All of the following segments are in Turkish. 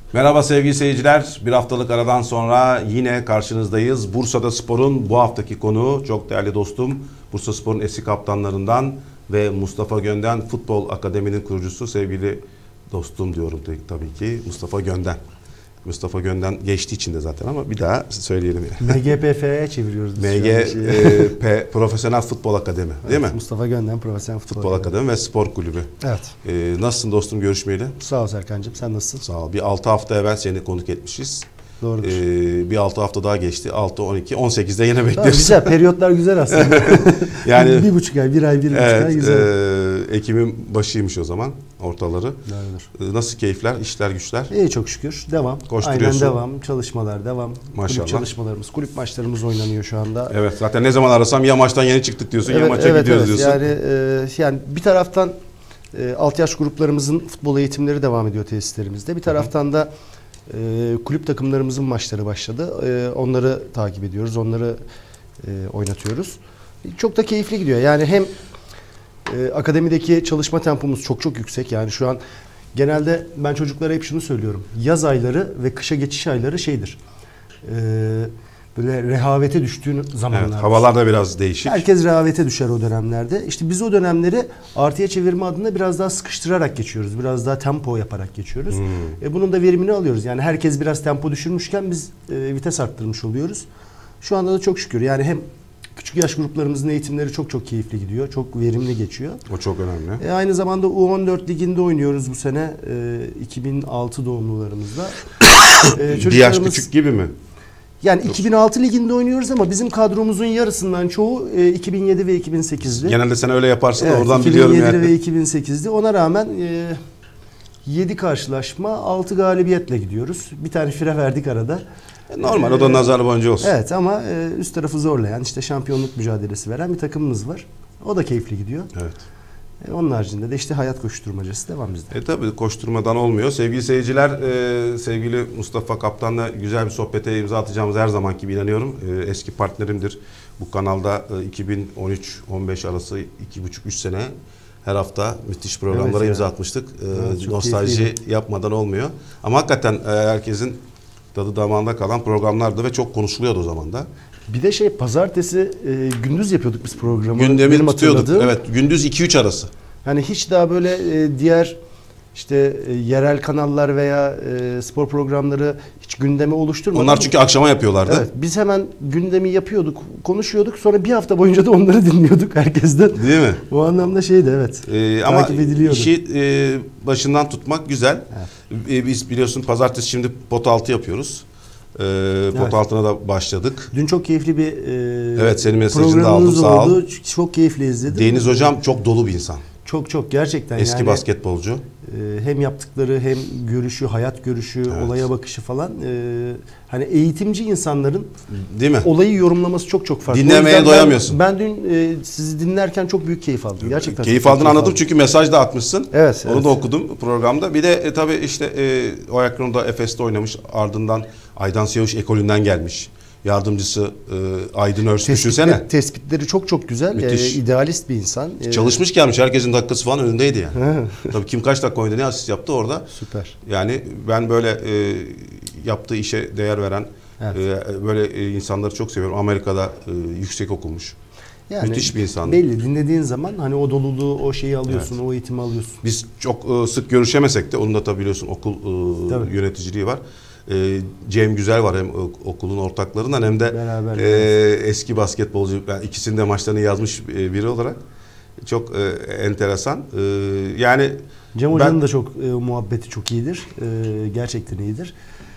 Merhaba sevgili seyirciler. Bir haftalık aradan sonra yine karşınızdayız. Bursaspor'un bu haftaki konuğu çok değerli dostum. Bursaspor'un eski kaptanlarından ve Mustafa Gönden Futbol Akademi'nin kurucusu sevgili dostum diyorum tabii ki Mustafa Gönden. Mustafa Gönden geçtiği için de zaten ama bir daha söyleyelim. MGPF'ye çeviriyoruz. MGP Profesyonel Futbol Akademi değil mi? Mustafa Gönden Profesyonel Futbol Akademi ve Spor Kulübü. Evet. Nasılsın dostum görüşmeyeli? Sağ ol Serkan'cığım, sen nasılsın? Sağ ol. Bir 6 hafta evvel seni konuk etmişiz. Doğrudur. Bir 6 hafta daha geçti. 6, 12, 18'de yine bekleriz. Güzel, periyotlar güzel aslında. Yani 1,5 ay, 1 ay, 1,5 ay güzel. Ekim'in başıymış o zaman, ortaları. Doğrudur. Nasıl keyifler, işler, güçler? İyi çok şükür. Devam. Koşturuyorsun. Aynen devam. Çalışmalar devam. Maşallah. Kulüp çalışmalarımız, kulüp maçlarımız oynanıyor şu anda. Evet, zaten ne zaman arasam ya maçtan yeni çıktık diyorsun, ya maça gidiyoruz diyorsun. Yani bir taraftan alt yaş gruplarımızın futbol eğitimleri devam ediyor tesislerimizde. Bir taraftan da kulüp takımlarımızın maçları başladı. Onları takip ediyoruz, onları oynatıyoruz. Çok da keyifli gidiyor. Yani hem akademideki çalışma tempomuz çok yüksek. Yani şu an genelde ben çocuklara hep şunu söylüyorum. Yaz ayları ve kışa geçiş ayları şeydir. Böyle rehavete düştüğün zamanlar. Evet, havalar da biraz değişik. Herkes rehavete düşer o dönemlerde. İşte biz o dönemleri artıya çevirme adına biraz daha sıkıştırarak geçiyoruz. Biraz daha tempo yaparak geçiyoruz. Bunun da verimini alıyoruz. Yani herkes biraz tempo düşürmüşken biz vites arttırmış oluyoruz. Şu anda da çok şükür. Yani hem küçük yaş gruplarımızın eğitimleri çok keyifli gidiyor. Çok verimli geçiyor. O çok önemli. Aynı zamanda U14 liginde oynuyoruz bu sene. 2006 doğumlularımızla. Bir yaş küçük gibi mi? Yani 2006 liginde oynuyoruz ama bizim kadromuzun yarısından çoğu 2007 ve 2008'li. Genelde sen öyle yaparsın da evet, oradan biliyorum yani. 2007 ve 2008'li. Ona rağmen 7 karşılaşma, 6 galibiyetle gidiyoruz. Bir tane fire verdik arada. Normal, o da nazar boncuğu olsun. Evet ama üst tarafı zorlayan, işte şampiyonluk mücadelesi veren bir takımımız var. O da keyifli gidiyor. Evet. Onun haricinde de işte hayat koşturmacası devam bizde. Tabii koşturmadan olmuyor. Sevgili seyirciler, sevgili Mustafa Kaptan'la güzel bir sohbete imza atacağımız her zamanki gibi inanıyorum. Eski partnerimdir. Bu kanalda 2013-15 arası 2,5-3 sene her hafta müthiş programlara imza atmıştık. Nostalji keyifliydi. Yapmadan olmuyor. Ama hakikaten herkesin tadı damağında kalan programlardı ve çok konuşuluyordu o zaman da. Bir de pazartesi gündüz yapıyorduk biz programı. Gündemi tutuyorduk. Evet, gündüz 2-3 arası. Hani hiç daha böyle diğer işte yerel kanallar veya spor programları hiç gündemi oluşturmadı. Onlar çünkü akşama yapıyorlardı. Evet, biz hemen gündemi yapıyorduk, konuşuyorduk. Sonra bir hafta boyunca da onları dinliyorduk herkesten. Değil mi? O anlamda evet. Ama işi başından tutmak güzel. Evet. Biz biliyorsun pazartesi şimdi pot altı yapıyoruz. Pot altına da başladık. Dün çok keyifli bir evet, senin mesajını da aldım, sağ ol. Çok keyifli izledim. Deniz hocam çok dolu bir insan. Çok gerçekten. Eski basketbolcu. Hem yaptıkları hem görüşü, hayat görüşü, evet, olaya bakışı falan. Hani eğitimci insanların değil mi? Olayı yorumlaması çok farklı. Dinlemeye doyamıyorsun. Ben dün sizi dinlerken çok büyük keyif aldım. Gerçekten. Keyif aldığını anladım çünkü mesaj da atmışsın. Evet. Onu da okudum programda. Bir de tabii işte o Ekron'da Efes'te oynamış. Ardından Aydan Sevuş ekolünden gelmiş. Yardımcısı Aydın Örs, düşünsene. Tespitleri çok güzel. İdealist bir insan. Çalışmış gelmiş. Herkesin dakikası falan önündeydi yani. Tabii kim kaç dakika oynadı, ne asist yaptı orada. Süper. Yani ben böyle yaptığı işe değer veren böyle insanları çok seviyorum. Amerika'da yüksek okumuş. Yani müthiş bir insan. Belli, dinlediğin zaman hani o doluluğu, o şeyi alıyorsun, evet, o eğitimi alıyorsun. Biz çok sık görüşemesek de onun da tabii biliyorsun okul yöneticiliği var. Cem Güzel var, hem okulun ortaklarından hem de eski basketbolcu. Ben ikisinin de maçlarını yazmış biri olarak. Çok enteresan. Yani Cem Hoca'nın da çok muhabbeti çok iyidir. Gerçekten iyidir.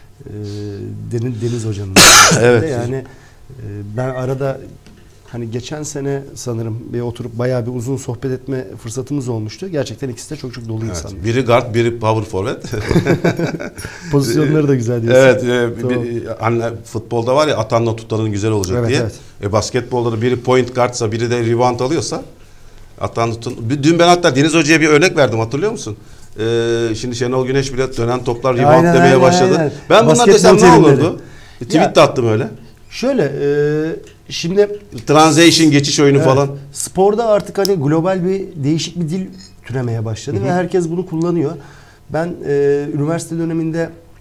Deniz Hoca'nın evet. Yani ben arada hani geçen sene sanırım bir oturup bayağı bir uzun sohbet etme fırsatımız olmuştu. Gerçekten ikisi de çok dolu insanlar. Biri guard, biri power forward. Pozisyonları da güzel diyorsun. Evet. Futbolda var ya, atanla tutanın güzel olacak diye. Evet. Basketbolda da biri point guardsa, biri de rebound alıyorsa atan tutan. Dün ben hatta Deniz Hoca'ya bir örnek verdim, hatırlıyor musun? Şimdi Şenol Güneş bile dönen toplar rebound demeye başladı. Aynen. Ben bunlar desem ne olurdu? Tweet de attım öyle. Şöyle şimdi transition, geçiş oyunu falan. Sporda artık hani global bir değişik bir dil türemeye başladı ve herkes bunu kullanıyor. Ben üniversite döneminde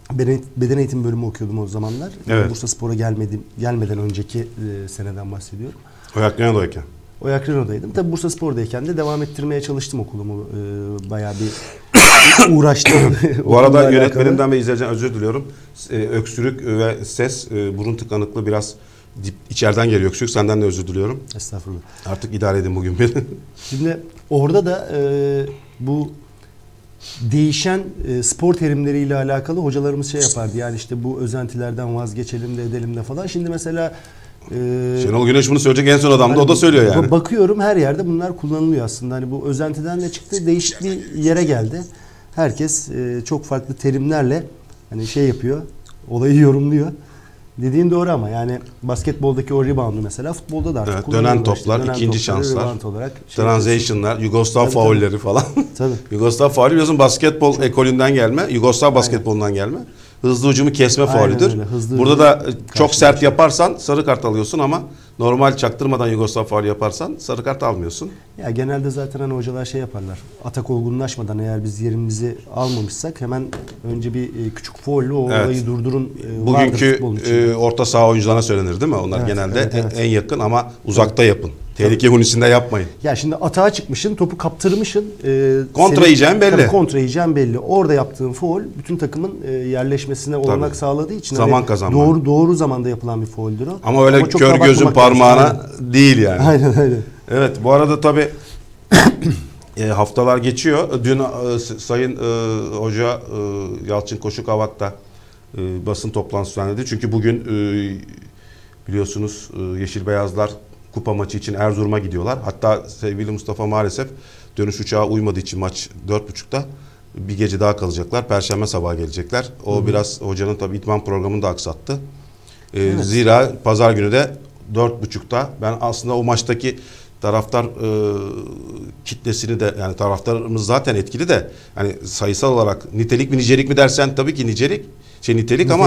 beden eğitimi bölümü okuyordum o zamanlar. Evet. Bursaspor'a gelmeden önceki seneden bahsediyorum. Oyak Renault'dayken. Oyak Renault'daydım. Tabii Bursaspor'dayken de devam ettirmeye çalıştım okulumu. Bayağı bir uğraştım. Bu arada Okulla yönetmenimden alakalı. ve izleyiciden özür diliyorum. Öksürük ve ses, burun tıkanıklığı biraz içeriden geliyor öksürük. Senden de özür diliyorum. Estağfurullah. Artık idare edin bugün beni. Şimdi orada da bu değişen spor terimleriyle alakalı hocalarımız şey yapardı. Yani işte bu özentilerden vazgeçelim de edelim de falan. Şimdi mesela Şenol Güneş bunu söyleyecek en son adamdı. O da söylüyor yani. Bakıyorum her yerde bunlar kullanılıyor aslında. Hani bu özentiden de çıktı, değişik bir yere geldi. Herkes çok farklı terimlerle hani şey yapıyor, olayı yorumluyor. Dediğin doğru ama yani basketboldaki o reboundu mesela futbolda da artık Evet, kullanılıyor. dönen toplar, İşte, ikinci şanslar, rebound olarak şey transition'lar, Yugoslav Tabii, faulleri falan. Tabii. Yugoslav faulü biliyorsun basketbol ekolünden gelme, Yugoslav basketbolundan gelme. Hızlı hücumu kesme Aynen faulüdür. öyle, hızlı Burada da çok karşı sert karşıya. yaparsan sarı kart alıyorsun ama normal çaktırmadan Yugoslav faulü yaparsan sarı kart almıyorsun. Ya genelde zaten hani hocalar şey yaparlar. Atak olgunlaşmadan eğer biz yerimizi almamışsak hemen önce bir küçük faulle o Evet. olayı durdurun. Bugünkü orta saha oyuncularına söylenir değil mi? Onlar Evet, genelde evet. en yakın ama uzakta yapın. Tehlike hunisinde yapmayın. Ya şimdi atağa çıkmışsın, topu kaptırmışsın. Kontra senin- yiyeceğin belli. Tabii kontra yiyeceğin belli. Orada yaptığın faul bütün takımın yerleşmesine olanak Tabii. sağladığı için Zaman hani kazanma. doğru zamanda yapılan bir fauldür o. Ama öyle çok kör gözün abartmamak lazım. parmağına değil yani. Aynen öyle. Evet, bu arada tabii haftalar geçiyor. Dün Sayın Hoca Yalçın Koşukavak da basın toplantısı düzenledi. Çünkü bugün biliyorsunuz Yeşil Beyazlar kupa maçı için Erzurum'a gidiyorlar. Hatta sevgili Mustafa maalesef dönüş uçağı uymadığı için maç 4.30'da bir gece daha kalacaklar. Perşembe sabahı gelecekler. O biraz hocanın tabii idman programını da aksattı. Evet. Zira pazar günü de 4.30'da ben aslında o maçtaki taraftar kitlesini de yani taraftarımız zaten etkili de hani sayısal olarak nitelik mi nicelik mi dersen tabii ki nitelik ama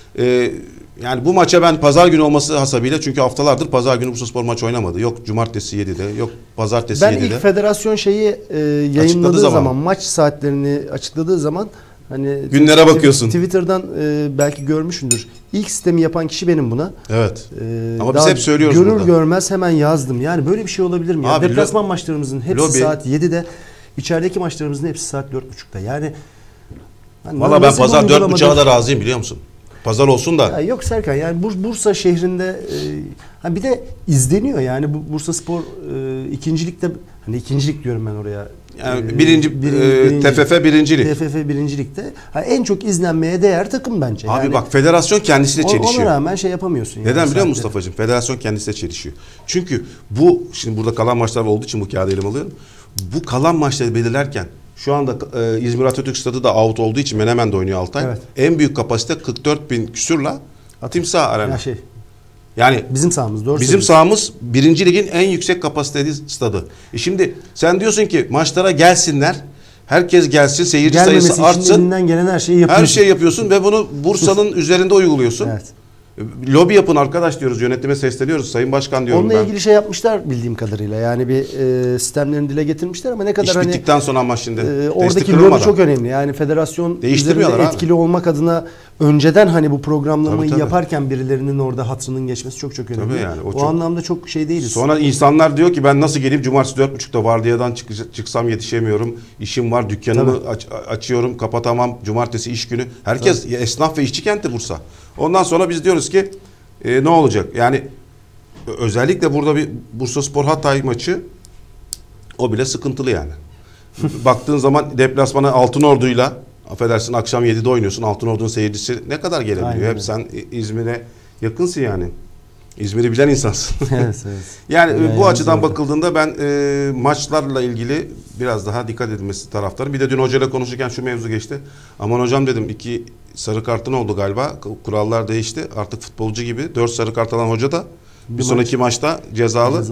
yani bu maça ben pazar günü olması hasabıyla çünkü haftalardır pazar günü Bursaspor maç oynamadı. Yok cumartesi 7'de yok pazartesi Ben 7'de. ilk federasyon şeyi yayınladığı Açıkladığı zaman maç saatlerini açıkladığı zaman hani Günlere bakıyorsun. Twitter'dan belki görmüşsündür. İlk sistemi yapan kişi benim buna. Evet. Ama biz Daha hep söylüyoruz görür burada. görmez hemen yazdım. Yani böyle bir şey olabilir mi? Ya? Abi, Deplasman maçlarımızın hepsi lobi. saat 7'de. İçerideki maçlarımızın hepsi saat 4.30'da. Yani hani Valla ben nasıl bir pazar uygulamadır? 4.30'a da razıyım biliyor musun? Pazar olsun da. Ya yok Serkan yani Bursa şehrinde bir de izleniyor yani bu Bursaspor ikincilikte hani ikincilik diyorum ben oraya. Yani TFF birincilik. TFF birincilikte en çok izlenmeye değer takım bence. Abi yani, bak federasyon kendisiyle çelişiyor. Ona rağmen şey yapamıyorsun. Neden yani, biliyor musun Mustafa'cığım? Federasyon kendisiyle çelişiyor. Çünkü bu şimdi burada kalan maçlar olduğu için bu kağıdı elime alıyorum. Bu kalan maçları belirlerken şu anda İzmir Atatürk Stadı da out olduğu için Menemen'de oynuyor Altay. Evet. En büyük kapasite 44.000 küsürla Timsah Arena. Yani bizim sahamız doğru. Bizim sahamız 1. Lig'in en yüksek kapasiteli stadı. Şimdi sen diyorsun ki maçlara gelsinler. Herkes gelsin, seyirci sayısı artsın. Elinden gelen her şeyi yapıyorsun. Her şeyi yapıyorsun ve bunu Bursa'nın üzerinde uyguluyorsun. Evet. Lobi yapın arkadaş diyoruz, yönetime sesleniyoruz. Sayın Başkan diyorum onunla ben. ilgili şey yapmışlar bildiğim kadarıyla. Yani bir sistemlerini dile getirmişler ama ne kadar İş bittikten sonra ama şimdi oradaki lobi çok önemli. Yani federasyon üzerinde etkili olmak adına önceden hani bu programlamayı yaparken birilerinin orada hatırının geçmesi çok önemli. Tabii yani, o anlamda çok şey değiliz. Sonra insanlar diyor ki ben nasıl gelip cumartesi 4.30'da vardiyadan çıksam yetişemiyorum. İşim var, dükkanımı açıyorum, kapatamam. Cumartesi iş günü. Herkes esnaf ve işçi kenti Bursa. Ondan sonra biz diyoruz ki ne olacak? Yani özellikle burada bir Bursaspor Hatay maçı o bile sıkıntılı yani. Baktığın zaman deplasmana Altınordu'yla affedersin akşam 7'de oynuyorsun. Altınordu'nun seyircisi ne kadar gelebiliyor? Hep sen İzmir'e yakınsın yani. İzmir'i bilen insansın. Evet. Yani bu açıdan bakıldığında ben maçlarla ilgili biraz daha dikkat edilmesi taraftarım. Bir de dün hocayla konuşurken şu mevzu geçti. Aman hocam dedim 2 sarı kartın oldu galiba. Kurallar değişti. Artık futbolcu gibi 4 sarı kart alan hoca da bir sonraki maçta cezalı.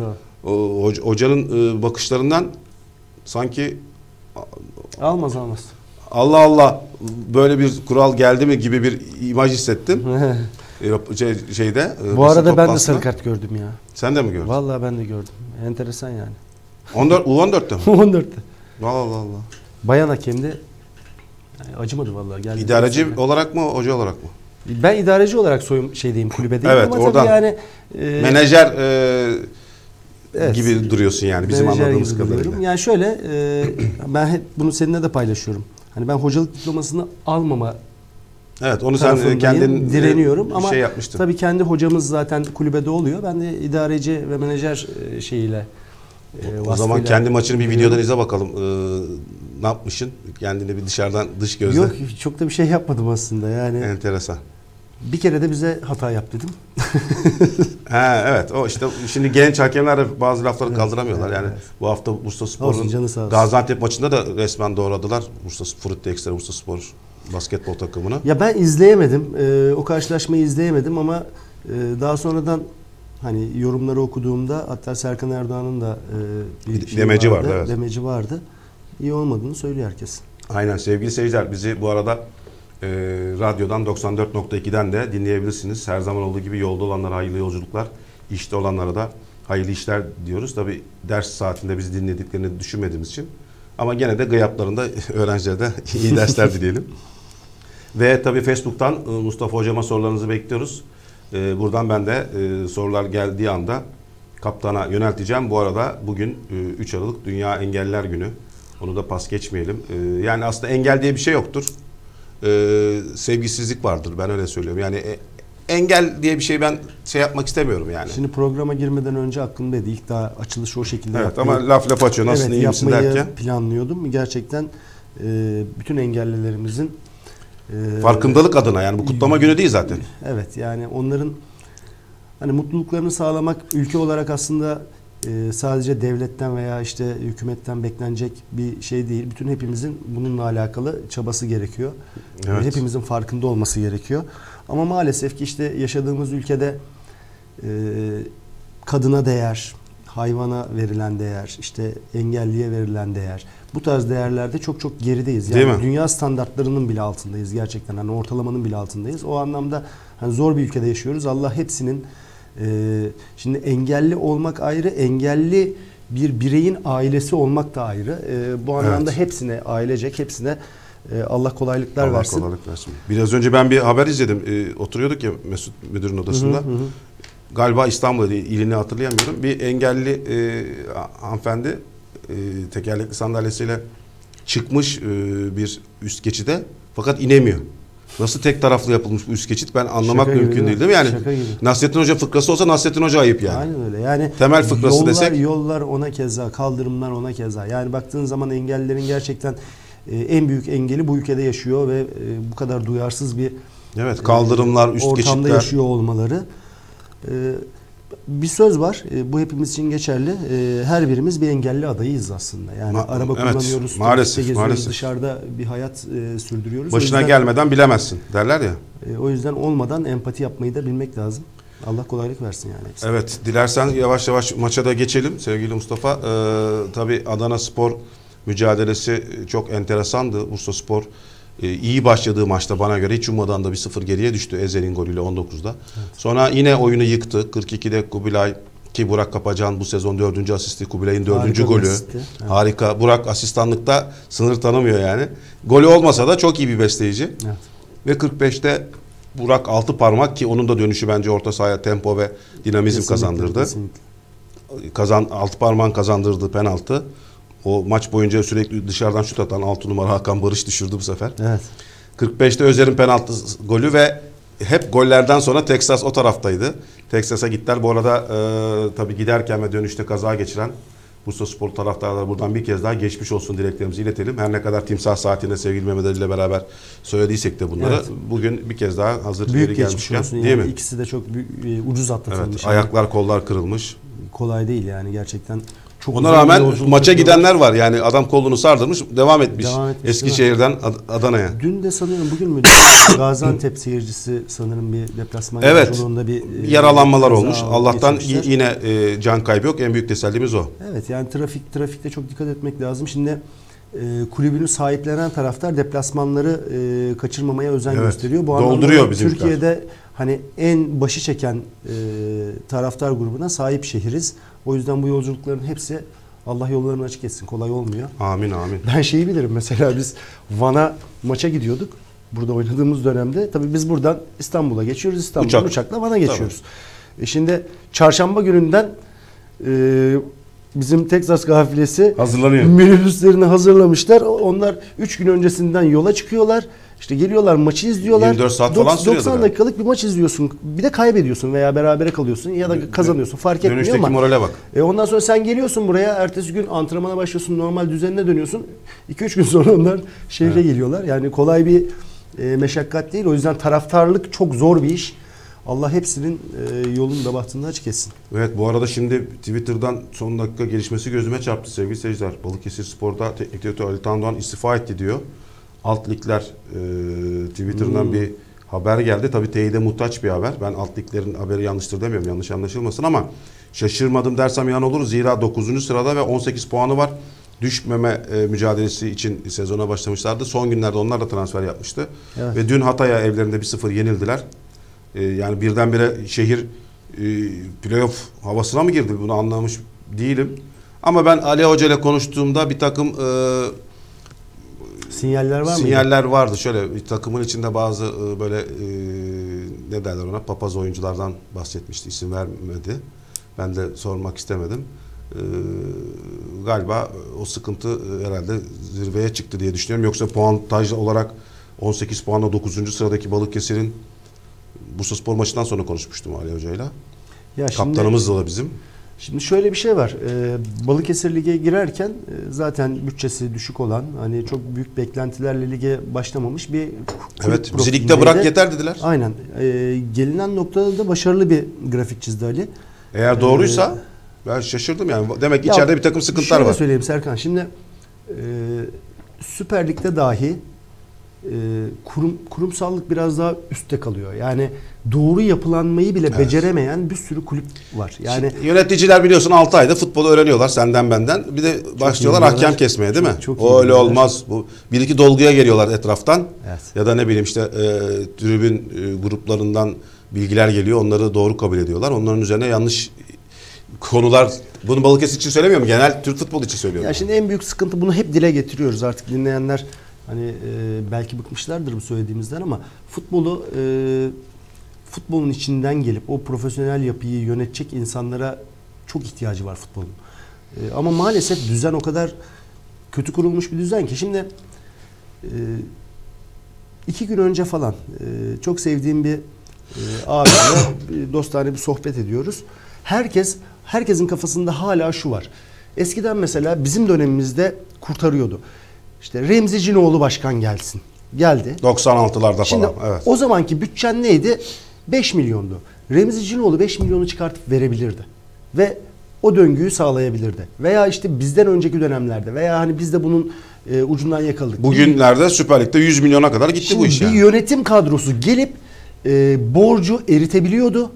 Hocanın bakışlarından sanki almaz. Allah Allah böyle bir kural geldi mi gibi bir imaj hissettim. Bu arada ben de sarı kart gördüm ya. Sen de mi gördün? Vallahi ben de gördüm. Enteresan yani. U14'te mi? U14'te. Allah Allah. Bayan hakemdi. Yani acımadı vallahi. Geldi İdareci olarak mı, hoca olarak mı? Ben idareci olarak şeydeyim, kulübedeyim Evet, ama oradan tabii yani menajer evet, gibi duruyorsun yani bizim menajer anladığımız gibi kadarıyla. duruyorum. Yani şöyle ben hep bunu seninle de paylaşıyorum. Hani ben hocalık diplomasını almama Evet, onu sen tarafındayım, kendin direniyorum ama şey yapmıştın. tabii kendi hocamız zaten kulübede oluyor. Ben de idareci ve menajer şeyiyle O zaman kendi maçını bir videodan izle bakalım. Ne yapmışsın? Kendini bir dışarıdan, dış gözle. Yok, çok da bir şey yapmadım aslında yani. Enteresan. Bir kere de bize hata yap dedim. Ha, evet, o işte şimdi genç hakemler de bazı lafları kaldıramıyorlar. Yani bu hafta Bursaspor'un Gaziantep maçında da resmen doğradılar. Frutti Ekstra Bursaspor basketbol takımını. Ya ben izleyemedim. O karşılaşmayı izleyemedim ama daha sonradan hani yorumları okuduğumda hatta Serkan Erdoğan'ın da bir demeci vardı. Evet. Demeci vardı. İyi olmadığını söylüyor herkes. Aynen sevgili seyirciler, bizi bu arada radyodan 94.2'den de dinleyebilirsiniz. Her zaman olduğu gibi yolda olanlara hayırlı yolculuklar, işte olanlara da hayırlı işler diyoruz. Tabii ders saatinde bizi dinlediklerini düşünmediğimiz için. Ama gene de gıyaplarında öğrencilere de iyi dersler dileyelim. Ve tabii Facebook'tan Mustafa Hocama sorularınızı bekliyoruz. Buradan ben de sorular geldiği anda kaptana yönelteceğim. Bu arada bugün 3 Aralık Dünya Engelliler Günü. Onu da pas geçmeyelim. Yani aslında engel diye bir şey yoktur. Sevgisizlik vardır, ben öyle söylüyorum. Yani engel diye bir şey ben şey yapmak istemiyorum yani. Şimdi programa girmeden önce aklımdaydı. İlk daha açılışı o şekilde evet, yapmayı, ama laf açıyor. Nasılsın, iyi misin derken. Planlıyordum. Gerçekten bütün engellilerimizin farkındalık adına, yani bu kutlama günü değil zaten. Evet, yani onların hani mutluluklarını sağlamak ülke olarak aslında sadece devletten veya işte hükümetten beklenecek bir şey değil. Bütün hepimizin bununla alakalı çabası gerekiyor. Evet. Hepimizin farkında olması gerekiyor. Ama maalesef ki işte yaşadığımız ülkede kadına değer, hayvana verilen değer, işte engelliye verilen değer, bu tarz değerlerde çok çok gerideyiz. Yani dünya standartlarının bile altındayız gerçekten. Hani ortalamanın bile altındayız. O anlamda hani zor bir ülkede yaşıyoruz. Allah hepsinin şimdi engelli olmak ayrı, engelli bir bireyin ailesi olmak da ayrı. Bu anlamda hepsine, ailecek hepsine Allah kolaylıklar versin. Allah kolaylık versin. Biraz önce ben bir haber izledim. Oturuyorduk ya Mesut Müdür'ün odasında. Galiba İstanbul'da, ilini hatırlayamıyorum. Bir engelli hanımefendi tekerlekli sandalyesiyle çıkmış bir üst geçide, fakat inemiyor. Nasıl tek taraflı yapılmış bu üst geçit ben anlamak mümkün değil mi? Yani Nasrettin Hoca fıkrası olsa Nasrettin Hoca ayıp yani. Aynen öyle. Yani temel fıkrası desek. Yollar ona keza, kaldırımlar ona keza. Yani baktığın zaman engellilerin gerçekten en büyük engeli bu ülkede yaşıyor ve bu kadar duyarsız bir kaldırımlar, üst ortamda geçitler yaşıyor olmaları. Bir söz var. Bu hepimiz için geçerli. Her birimiz bir engelli adayıyız aslında. Yani araba kullanıyoruz, maalesef. dışarıda bir hayat sürdürüyoruz. Başına gelmeden bilemezsin derler ya. O yüzden olmadan empati yapmayı da bilmek lazım. Allah kolaylık versin yani. Evet, dilersen yavaş yavaş maça da geçelim sevgili Mustafa. Tabii Adana Spor mücadelesi çok enteresandı. Bursaspor iyi başladığı maçta bana göre hiç ummadan da 1-0 geriye düştü Ezel'in golüyle 19'da. Evet. Sonra yine oyunu yıktı. 42'de Kubilay, ki Burak Kapacan bu sezon 4. asisti, Kubilay'ın 4. golü. Evet. Harika. Burak asistanlıkta sınır tanımıyor yani. Golü olmasa da çok iyi bir besleyici. Evet. Ve 45'te Burak 6 parmak, ki onun da dönüşü bence orta sahaya tempo ve dinamizm kazandırdı. Kesinlikle. 6 parmağın kazandırdığı penaltı. O maç boyunca sürekli dışarıdan şut atan 6 numara Hakan Barış düşürdü bu sefer. Evet. 45'te Özer'in penaltı golü ve hep gollerden sonra Texas o taraftaydı. Texas'a gittiler. Bu arada tabii giderken ve dönüşte kaza geçiren Bursaspor taraftarları buradan bir kez daha geçmiş olsun dileklerimizi iletelim. Her ne kadar Timsah Saati'nde sevgili Mehmet Ali ile beraber söylediysek de bunları, bugün bir kez daha hazır büyük geri gelmişken. Değil yani mi? İkisi de çok ucuz atlatılmış. Evet, ayaklar kollar kırılmış. Kolay değil yani gerçekten. Çok ona rağmen maça gidenler var. Yani adam kolunu sardırmış, devam etmiş Eskişehir'den Adana'ya. Dün de sanıyorum, bugün mü? Gaziantep seyircisi sanırım bir deplasman yolculuğunda bir yaralanmalar olmuş. Allah'tan yine can kaybı yok. En büyük tesellimiz o. Evet, yani trafikte çok dikkat etmek lazım. Şimdi kulübünü sahiplenen taraftar deplasmanları kaçırmamaya özen gösteriyor. Bu dolduruyor bizim Türkiye'de hani en başı çeken taraftar grubuna sahip şehiriz. O yüzden bu yolculukların hepsi Allah yollarını açık etsin. Kolay olmuyor. Amin amin. Ben şeyi bilirim mesela biz Van'a maça gidiyorduk. Burada oynadığımız dönemde. Tabii biz buradan İstanbul'a geçiyoruz. İstanbul'dan uçakla Van'a geçiyoruz. Şimdi çarşamba gününden bizim Texas kafilesi hazırlanıyor. Minibüslerini hazırlamışlar. Onlar 3 gün öncesinden yola çıkıyorlar. İşte geliyorlar, maçı izliyorlar. 24 saat falan sürüyordu. 90 dakikalık bir maç izliyorsun. Bir de kaybediyorsun veya berabere kalıyorsun ya da kazanıyorsun. Fark etmiyor Dönüşteki ama. morale bak. Ondan sonra sen geliyorsun buraya. Ertesi gün antrenmana başlıyorsun. Normal düzenine dönüyorsun. 2-3 gün sonra onlar şehre geliyorlar. Yani kolay bir meşakkat değil. O yüzden taraftarlık çok zor bir iş. Allah hepsinin yolunu da bahtını açık etsin. Evet, bu arada şimdi Twitter'dan son dakika gelişmesi gözüme çarptı sevgili seyirciler. Balıkesirspor'da teknik direktör Ali Tandoğan istifa etti diyor. Alt ligler Twitter'dan bir haber geldi. Tabii teyide muhtaç bir haber. Ben alt liglerin haberi yanlıştır demiyorum. Yanlış anlaşılmasın ama şaşırmadım dersem yan olur. Zira 9. sırada ve 18 puanı var. Düşmeme mücadelesi için sezona başlamışlardı. Son günlerde onlar da transfer yapmıştı. Evet. Ve dün Hatay'a evlerinde 1-0 yenildiler. Yani birdenbire şehir playoff havasına mı girdi? Bunu anlamış değilim. Ama ben Ali Hoca ile konuştuğumda bir takım sinyaller var mı? Sinyaller vardı. Şöyle bir takımın içinde bazı böyle ne derler ona, papaz oyunculardan bahsetmişti. İsim vermedi. Ben de sormak istemedim. Galiba o sıkıntı herhalde zirveye çıktı diye düşünüyorum. Yoksa puantaj olarak 18 puanla 9. sıradaki Balıkesir'in Bursaspor maçından sonra konuşmuştum Ali Hoca'yla. Kaptanımız da bizim. Şimdi şöyle bir şey var. Balıkesir Lig'e girerken zaten bütçesi düşük olan, hani çok büyük beklentilerle lige başlamamış bir evet, bizi ligde bırak yeter dediler. Aynen. Gelinen noktada da başarılı bir grafik çizdi Ali. Eğer doğruysa ben şaşırdım yani. Demek ki içeride bir takım sıkıntılar var. Şöyle söyleyeyim Serkan. Şimdi Süper Lig'de dahi kurumsallık biraz daha üstte kalıyor. Yani doğru yapılanmayı bile beceremeyen bir sürü kulüp var. Yani şimdi yöneticiler biliyorsun 6 ayda futbolu öğreniyorlar senden benden. Bir de başlıyorlar hakem kesmeye değil mi? O öyle olmaz. Bu bir iki dolguya geliyorlar etraftan. Evet. Ya da ne bileyim işte tribün gruplarından bilgiler geliyor. Onları doğru kabul ediyorlar. Onların üzerine yanlış konular. Bunu Balıkesir için söylemiyorum. Genel Türk futbolu için söylüyorum. Ya şimdi en büyük sıkıntı, bunu hep dile getiriyoruz artık, dinleyenler hani belki bıkmışlardır bu söylediğimizden ama futbolun içinden gelip o profesyonel yapıyı yönetecek insanlara çok ihtiyacı var futbolun. Ama maalesef düzen o kadar kötü kurulmuş bir düzen ki şimdi 2 gün önce falan çok sevdiğim bir abiyle dostane bir sohbet ediyoruz. Herkesin kafasında hala şu var. Eskiden mesela bizim dönemimizde kurtarıyordu. İşte Remzi Cinoğlu başkan gelsin. Geldi. 96'larda şimdi falan. Evet. O zamanki bütçen neydi? 5 milyondu. Remzi Cinoğlu 5 milyonu çıkartıp verebilirdi. Ve o döngüyü sağlayabilirdi. Veya işte bizden önceki dönemlerde veya hani biz de bunun ucundan yakaladık. Bugünlerde Süper Lig'de 100 milyona kadar gitti şimdi bu iş. Bir yönetim kadrosu gelip borcu eritebiliyordu.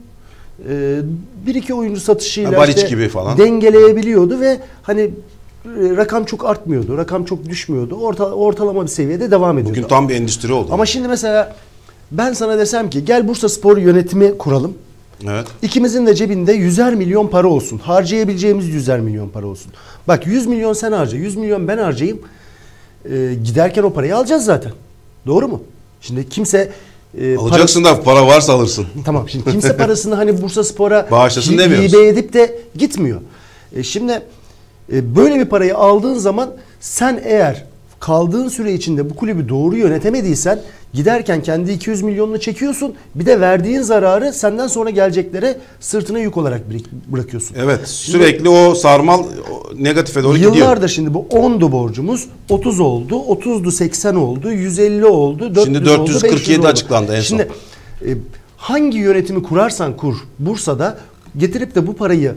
Bir iki oyuncu satışıyla işte gibi falan dengeleyebiliyordu ve hani rakam çok artmıyordu, rakam çok düşmüyordu. Ortalama bir seviyede devam ediyordu. Bugün tam bir endüstri oldu. Ama şimdi mesela ben sana desem ki gel Bursaspor yönetimi kuralım. Evet. İkimizin de cebinde 100'er milyon para olsun. Harcayabileceğimiz 100'er milyon para olsun. Bak 100 milyon sen harca, 100 milyon ben harcayayım. Giderken o parayı alacağız zaten. Doğru mu? Şimdi kimse alacaksın da para varsa alırsın. Tamam. Şimdi kimse parasını hani Bursaspor'a bağışlasın demiyoruz. Hibe edip de gitmiyor. Şimdi böyle bir parayı aldığın zaman sen eğer kaldığın süre içinde bu kulübü doğru yönetemediysen giderken kendi 200 milyonunu çekiyorsun. Bir de verdiğin zararı senden sonra geleceklere sırtına yük olarak bırakıyorsun. Evet. Sürekli o sarmal negatife doğru gidiyor. Yıllardır şimdi bu 10'du borcumuz. 30 oldu. 30'du 80 oldu. 150 oldu. 400 şimdi 447 oldu, açıklandı en son. Şimdi hangi yönetimi kurarsan kur Bursa'da getirip de bu parayı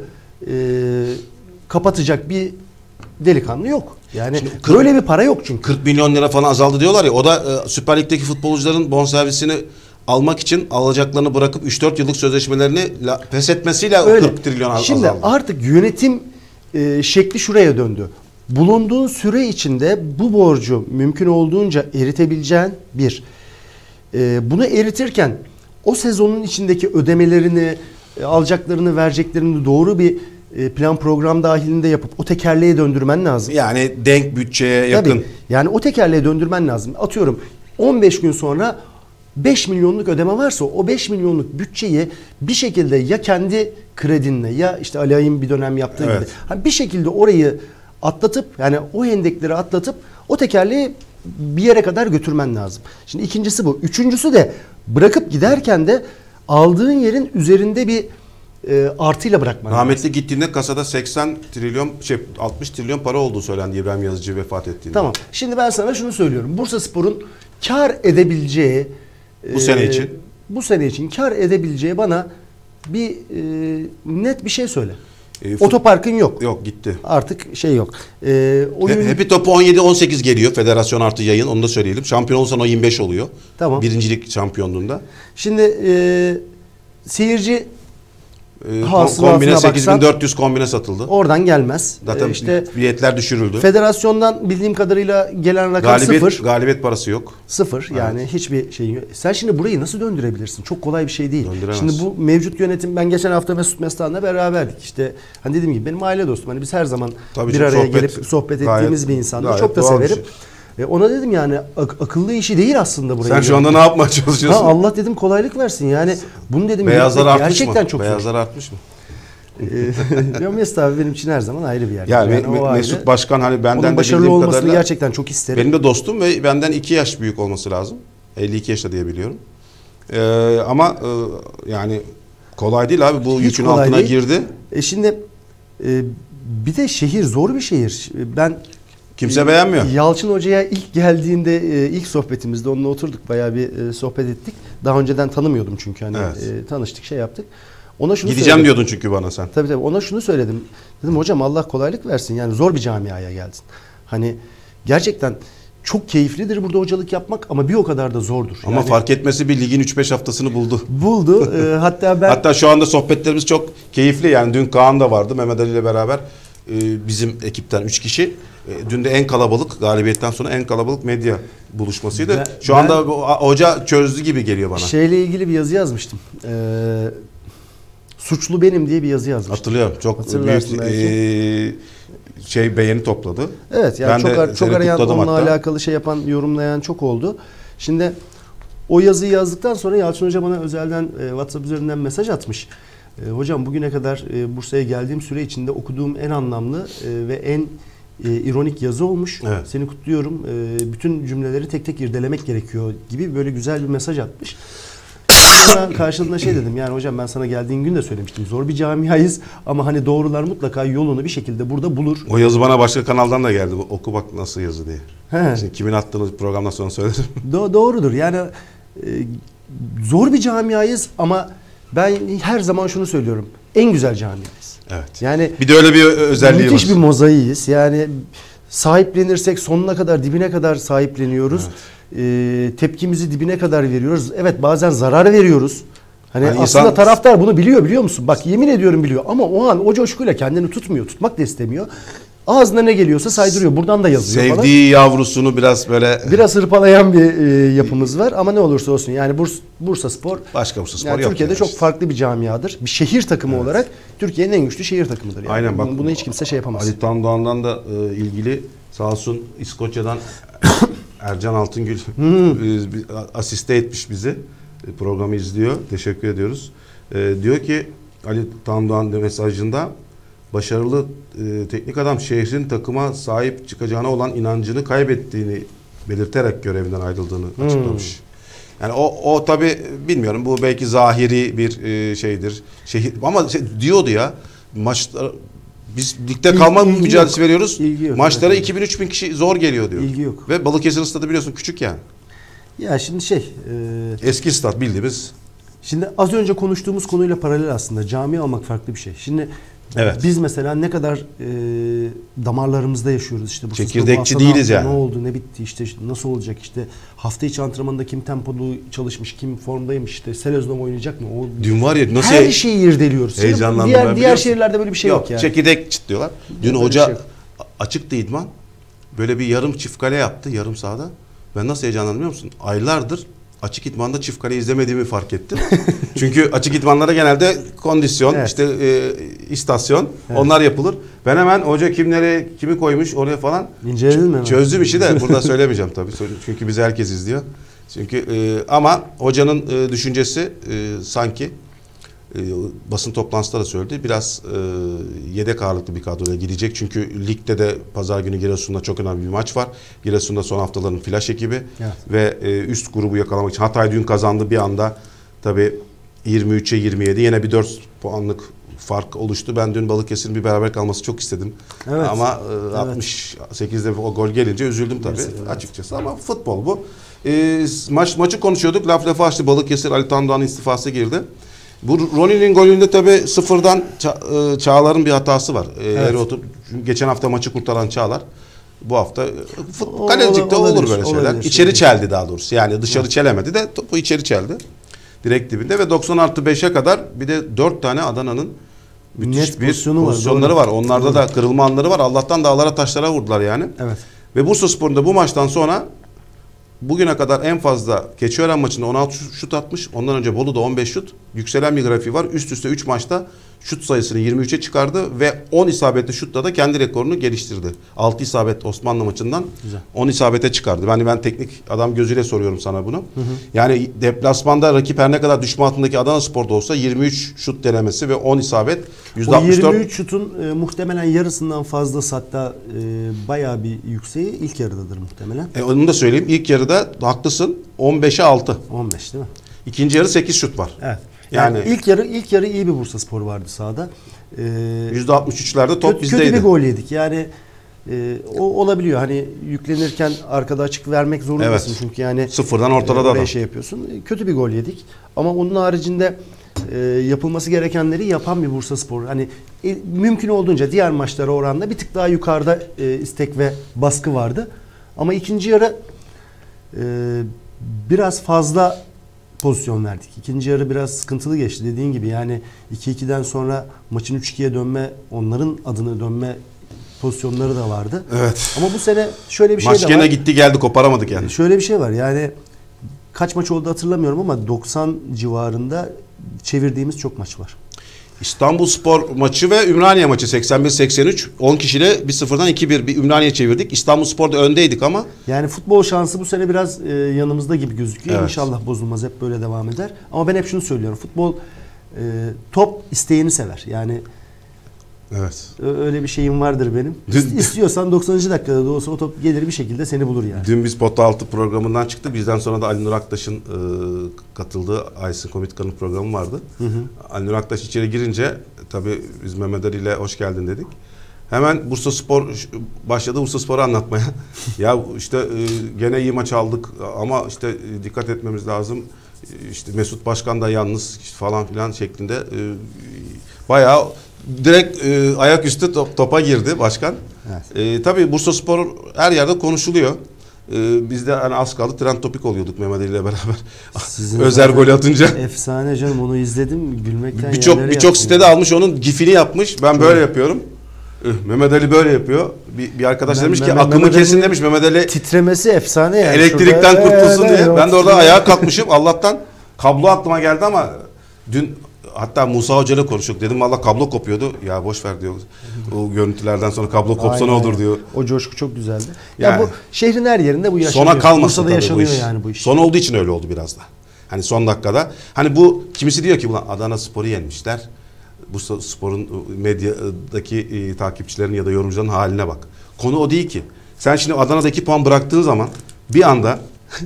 kapatacak bir delikanlı yok. Yani böyle bir para yok çünkü. 40 milyon lira falan azaldı diyorlar ya. O da Süper Lig'deki futbolcuların bonservisini almak için alacaklarını bırakıp 3-4 yıllık sözleşmelerini feshetmesiyle öyle. 40 trilyon azaldı. Şimdi artık yönetim şekli şuraya döndü. Bulunduğun süre içinde bu borcu mümkün olduğunca eritebileceğin bir. Bunu eritirken o sezonun içindeki ödemelerini, alacaklarını, vereceklerini doğru bir plan program dahilinde yapıp o tekerleğe döndürmen lazım. Yani denk bütçeye yakın. Tabii. Yani o tekerleğe döndürmen lazım. Atıyorum 15 gün sonra 5 milyonluk ödeme varsa o 5 milyonluk bütçeyi bir şekilde ya kendi kredinle ya işte Ali Ay'ın bir dönem yaptığı Evet. gibi hani bir şekilde orayı atlatıp yani o hendekleri atlatıp o tekerleği bir yere kadar götürmen lazım. Şimdi ikincisi bu. Üçüncüsü de bırakıp giderken de aldığın yerin üzerinde bir artıyla bırakman lazım. Rahmetli gittiğinde kasada 60 trilyon para olduğu söylendi İbrahim Yazıcı vefat ettiğinde. Tamam. Şimdi ben sana şunu söylüyorum. Bursaspor'un kar edebileceği Bu sene için? Bu sene için kar edebileceği bana bir net bir şey söyle. Otoparkın yok. Yok, gitti. Artık şey yok. Happy Top'u 17-18 geliyor. Federasyon artı yayın, onu da söyleyelim. Şampiyon olursan o 25 oluyor. Tamam. Birincilik şampiyonluğunda. Şimdi seyirci Kombine hasılasına 8400 kombine satıldı. oradan gelmez. Zaten İşte biletler düşürüldü. federasyondan bildiğim kadarıyla gelen rakam sıfır. Galibiyet parası yok. Sıfır. Yani hiçbir şey yok. Sen şimdi burayı nasıl döndürebilirsin? Çok kolay bir şey değil. Döndüremez. Şimdi bu mevcut yönetim, ben geçen hafta Mesut Mesut'la beraberdik. İşte hani dediğim gibi benim aile dostum. Hani biz her zaman Tabii bir canım, araya sohbet gelip sohbet gayet- ettiğimiz bir insandır. gayet Çok da doğal bir severim. Ona dedim yani akıllı işi değil aslında burayı. Sen şu anda ne yapmaya çalışıyorsun? Allah dedim kolaylık versin. Yani bunu dedim Beyazlar artmış gerçekten mı? çok zor. Beyazlar artmış mı? Ya Mesut abi benim için her zaman ayrı bir yer. Yani o Mesut ayrı. Başkan hani benden Onun de başarılı bildiğim olmasını kadarıyla gerçekten çok isterim. benim de dostum ve benden 2 yaş büyük olması lazım. 52 yaşta diye biliyorum. Ama yani kolay değil abi. Bu Hiç yükün kolay altına değil. girdi. Şimdi bir de şehir zor bir şehir. Ben Kimse beğenmiyor. Yalçın Hoca'ya ilk geldiğinde ilk sohbetimizde onunla oturduk, bayağı bir sohbet ettik. Daha önceden tanımıyordum çünkü hani Evet. tanıştık, şey yaptık. Ona şunu Gideceğim söyledim. diyordun çünkü bana sen. Tabii ona şunu söyledim. Dedim hocam Allah kolaylık versin. Yani zor bir camiaya geldin. Hani gerçekten çok keyiflidir burada hocalık yapmak ama bir o kadar da zordur. Ama Yani fark etmesi bir ligin 3-5 haftasını buldu. buldu. Hatta Şu anda sohbetlerimiz çok keyifli. Yani dün Kaan da vardı Mehmet Ali ile beraber. Bizim ekipten 3 kişi. Dün de en kalabalık, galibiyetten sonra en kalabalık medya buluşmasıydı. Şu anda hoca çözdü gibi geliyor bana. şeyle ilgili bir yazı yazmıştım. Suçlu benim diye bir yazı yazmıştım. Hatırlıyorum. Çok Hatırlarsın büyük beğeni topladı. Evet yani Ben de çok seni arayan, kutladım onunla hatta. alakalı şey yapan, yorumlayan çok oldu. Şimdi o yazıyı yazdıktan sonra Yalçın Hoca bana özelden WhatsApp üzerinden mesaj atmış. Hocam bugüne kadar Bursa'ya geldiğim süre içinde okuduğum en anlamlı ve en ironik yazı olmuş. Evet. Seni kutluyorum. Bütün cümleleri tek tek irdelemek gerekiyor gibi böyle güzel bir mesaj atmış. Sonra karşılığında şey dedim, yani hocam ben sana geldiğin gün de söylemiştim. Zor bir camiayız ama hani doğrular mutlaka yolunu bir şekilde burada bulur. O yazı bana başka kanaldan da geldi. Oku bak nasıl yazı diye. He. Şimdi kimin attığını programdan sonra söylerim. Doğrudur. Yani zor bir camiayız ama ben her zaman şunu söylüyorum. En güzel camiayız. Evet. Yani Bir de öyle bir özelliği müthiş var. bir mozaiğiz. Yani sahiplenirsek sonuna kadar, dibine kadar sahipleniyoruz. Tepkimizi dibine kadar veriyoruz. Evet, bazen zarar veriyoruz. Hani aslında insan... taraftar bunu biliyor musun? Bak yemin ediyorum biliyor. Ama o an o coşkuyla kendini tutmuyor. Tutmak da istemiyor. Ağzına ne geliyorsa saydırıyor. Buradan da yazıyor falan. Sevdiği yavrusunu biraz böyle... Biraz hırpalayan bir yapımız var ama ne olursa olsun yani Bursaspor Başka Bursaspor yani yok. Türkiye'de yani çok işte. farklı bir camiadır. Bir şehir takımı olarak Türkiye'nin en güçlü şehir takımıdır. Yani. Aynen bak. Bunu hiç kimse şey yapamaz. Ali Tandoğan'dan da ilgili sağ olsun İskoçya'dan Ercan Altıngül asiste etmiş bizi. Programı izliyor. Teşekkür ediyoruz. Diyor ki Ali Tandoğan mesajında başarılı teknik adam şehrin takıma sahip çıkacağına olan inancını kaybettiğini belirterek görevinden ayrıldığını açıklamış. Yani o tabii bilmiyorum, bu belki zahiri bir şeydir. Ama diyordu ya, maçlar biz ligde kalma ilgi mücadelesi yok. veriyoruz. İlgi yok, Maçlara evet. 2000-3000 kişi zor geliyor diyor. İlgi yok. Ve Balıkesir'in stadı biliyorsun küçük yani. Ya şimdi Eski stat bildiğimiz. şimdi az önce konuştuğumuz konuyla paralel aslında cami almak farklı bir şey. Şimdi Evet. biz mesela ne kadar damarlarımızda yaşıyoruz işte bu Çekirdekçi hafta değiliz ne yani. Ne oldu, ne bitti, işte nasıl olacak, işte hafta içi antrenmanda kim tempolu çalışmış, kim formdaymış, işte Seleznov oynayacak mı? Dün var ya nasıl her şeyi irdeliyoruz. heyecanlandım ben, biliyor Diğer musun? şehirlerde böyle bir şey yok yani. Çekirdek çitliyorlar. Dün Böyle bir hoca şey yok. açıktı idman. Böyle bir yarım çift kale yaptı yarım sahada. Ben nasıl heyecanlandım biliyor musun? Aylardır açık idmanda çift kale izlemediğimi fark ettim. Çünkü açık idmanlara genelde kondisyon, Evet. işte istasyon, onlar yapılır. Ben hemen hoca kimi koymuş oraya falan İnceledin mi? çözdüm işi de burada söylemeyeceğim tabii. Çünkü bizi herkes izliyor. Çünkü ama hocanın düşüncesi sanki basın toplantısında da söyledi. Biraz yedek ağırlıklı bir kadroya girecek. Çünkü ligde de pazar günü Giresun'da çok önemli bir maç var. Giresun'da son haftaların flash ekibi. Evet. Ve üst grubu yakalamak için. Hatay dün kazandı bir anda. Tabii 23'e 27 yine bir 4 puanlık fark oluştu. Ben dün Balıkesir'in bir beraber kalması çok istedim. Evet. Ama Evet. 68'de o gol gelince üzüldüm tabii Evet. açıkçası. Ama futbol bu. Maçı konuşuyorduk. Laf lafa açtı. Balıkesir Ali Tandoğan'ın istifası girdi. Bu Ronnie'nin golünde tabii sıfırdan Çağlar'ın bir hatası var. Evet. Geçen hafta maçı kurtaran Çağlar. Bu hafta O- kalecilikte olabilir, olur böyle şeyler. olabilir. İçeri çeldi daha doğrusu. Yani dışarı çelemedi de topu içeri çeldi. Direkt dibinde ve 90+5'e kadar bir de 4 tane Adana'nın müthiş Net bir pozisyonu pozisyonları var. Onlarda da kırılma anları var. Allah'tan dağlara taşlara vurdular yani. Evet. Ve Bursaspor'un da bu maçtan sonra bugüne kadar en fazla Keçiören maçında 16 şut atmış. Ondan önce Bolu'da 15 şut. Yükselen bir grafiği var. Üst üste 3 maçta şut sayısını 23'e çıkardı ve 10 isabetli şutla da kendi rekorunu geliştirdi. 6 isabet Osmanlı maçından Güzel. 10 isabete çıkardı. Ben teknik adam gözüyle soruyorum sana bunu. Yani deplasmanda rakip her ne kadar düşme hattındaki Adanaspor'da olsa 23 şut denemesi ve 10 isabet O %64. 23 şutun muhtemelen yarısından fazlası, hatta bayağı bir yükseği ilk yarıdadır muhtemelen. Onu da söyleyeyim. İlk yarıda haklısın 15'e 6. 15 değil mi? İkinci yarı 8 şut var. Evet. Yani ilk yarı iyi bir Bursaspor vardı sahada. %63'lerde top bizdeydi. Kötü bir gol yedik. Yani o olabiliyor. Hani yüklenirken arkada açık vermek zorundasın. Evet. Çünkü yani Sıfırdan ortada da oraya adam. şey yapıyorsun. Kötü bir gol yedik. Ama onun haricinde yapılması gerekenleri yapan bir Bursaspor. Hani mümkün olduğunca diğer maçlara oranla bir tık daha yukarıda istek ve baskı vardı. Ama ikinci yarı biraz fazla pozisyon verdik. İkinci yarı biraz sıkıntılı geçti dediğin gibi. Yani 2-2'den sonra maçın 3-2'ye dönme, onların adını dönme pozisyonları da vardı. Evet. Ama bu sene şöyle bir şey Maç de var. gene gitti geldi koparamadık yani. Şöyle bir şey var. Yani kaç maç oldu hatırlamıyorum ama 90 civarında çevirdiğimiz çok maç var. İstanbulspor maçı ve Ümraniye maçı 81-83 10 kişiyle 1-0'dan 2-1 bir Ümraniye çevirdik. İstanbulspor'da öndeydik ama Yani futbol şansı bu sene biraz yanımızda gibi gözüküyor. Evet. İnşallah bozulmaz, hep böyle devam eder. Ama ben hep şunu söylüyorum. Futbol top isteğini sever. Yani evet. öyle bir şeyim vardır benim. İstiyorsan 90. dakikada da olsa o top gelir bir şekilde seni bulur yani. Dün biz Pota Altı programından çıktık. Bizden sonra da Ali Nur Aktaş'ın katıldığı Aysin Komitkan'ın programı vardı. Ali Nur Aktaş içeri girince tabii biz Mehmet Ali ile hoş geldin dedik. Hemen Bursaspor başladı Bursaspor'u anlatmaya. Ya işte gene iyi maç aldık ama işte dikkat etmemiz lazım. İşte Mesut Başkan da yalnız falan filan şeklinde bayağı direkt ayaküstü topa girdi başkan. Evet. Tabii Bursaspor her yerde konuşuluyor. Biz de hani az kaldı trend topik oluyorduk Mehmet Ali ile beraber. Sizin Özer gol atınca. Efsane canım, onu izledim gülmekten Birçok sitede almış onun gifini yapmış. Ben böyle yapıyorum. Mehmet Ali böyle yapıyor. Bir arkadaş demiş ki akımı kesin demiş Mehmet Ali. Titremesi efsane yani. Elektrikten Şurada, kurtulsun diye. evet, Ben de orada ayağa kalkmışım. Allah'tan kablo aklıma geldi ama dün hatta Musa Hoca ile konuştuk. Dedim valla kablo kopuyordu. Ya boş ver diyor. O görüntülerden sonra kablo kopsa ne olur diyor. O coşku çok güzeldi. Ya Yani, bu şehrin her yerinde bu yaşanıyor. sona kalmasın Bursa'da tabii yaşanıyor bu iş. yani bu iş. Son olduğu için öyle oldu biraz da. Hani son dakikada. Hani bu kimisi diyor ki ulan Adana Spor'u yenmişler. Bursa Spor'un medyadaki takipçilerin ya da yorumcuların haline bak. Konu o değil ki. Sen şimdi Adana'da 2 puan bıraktığın zaman bir anda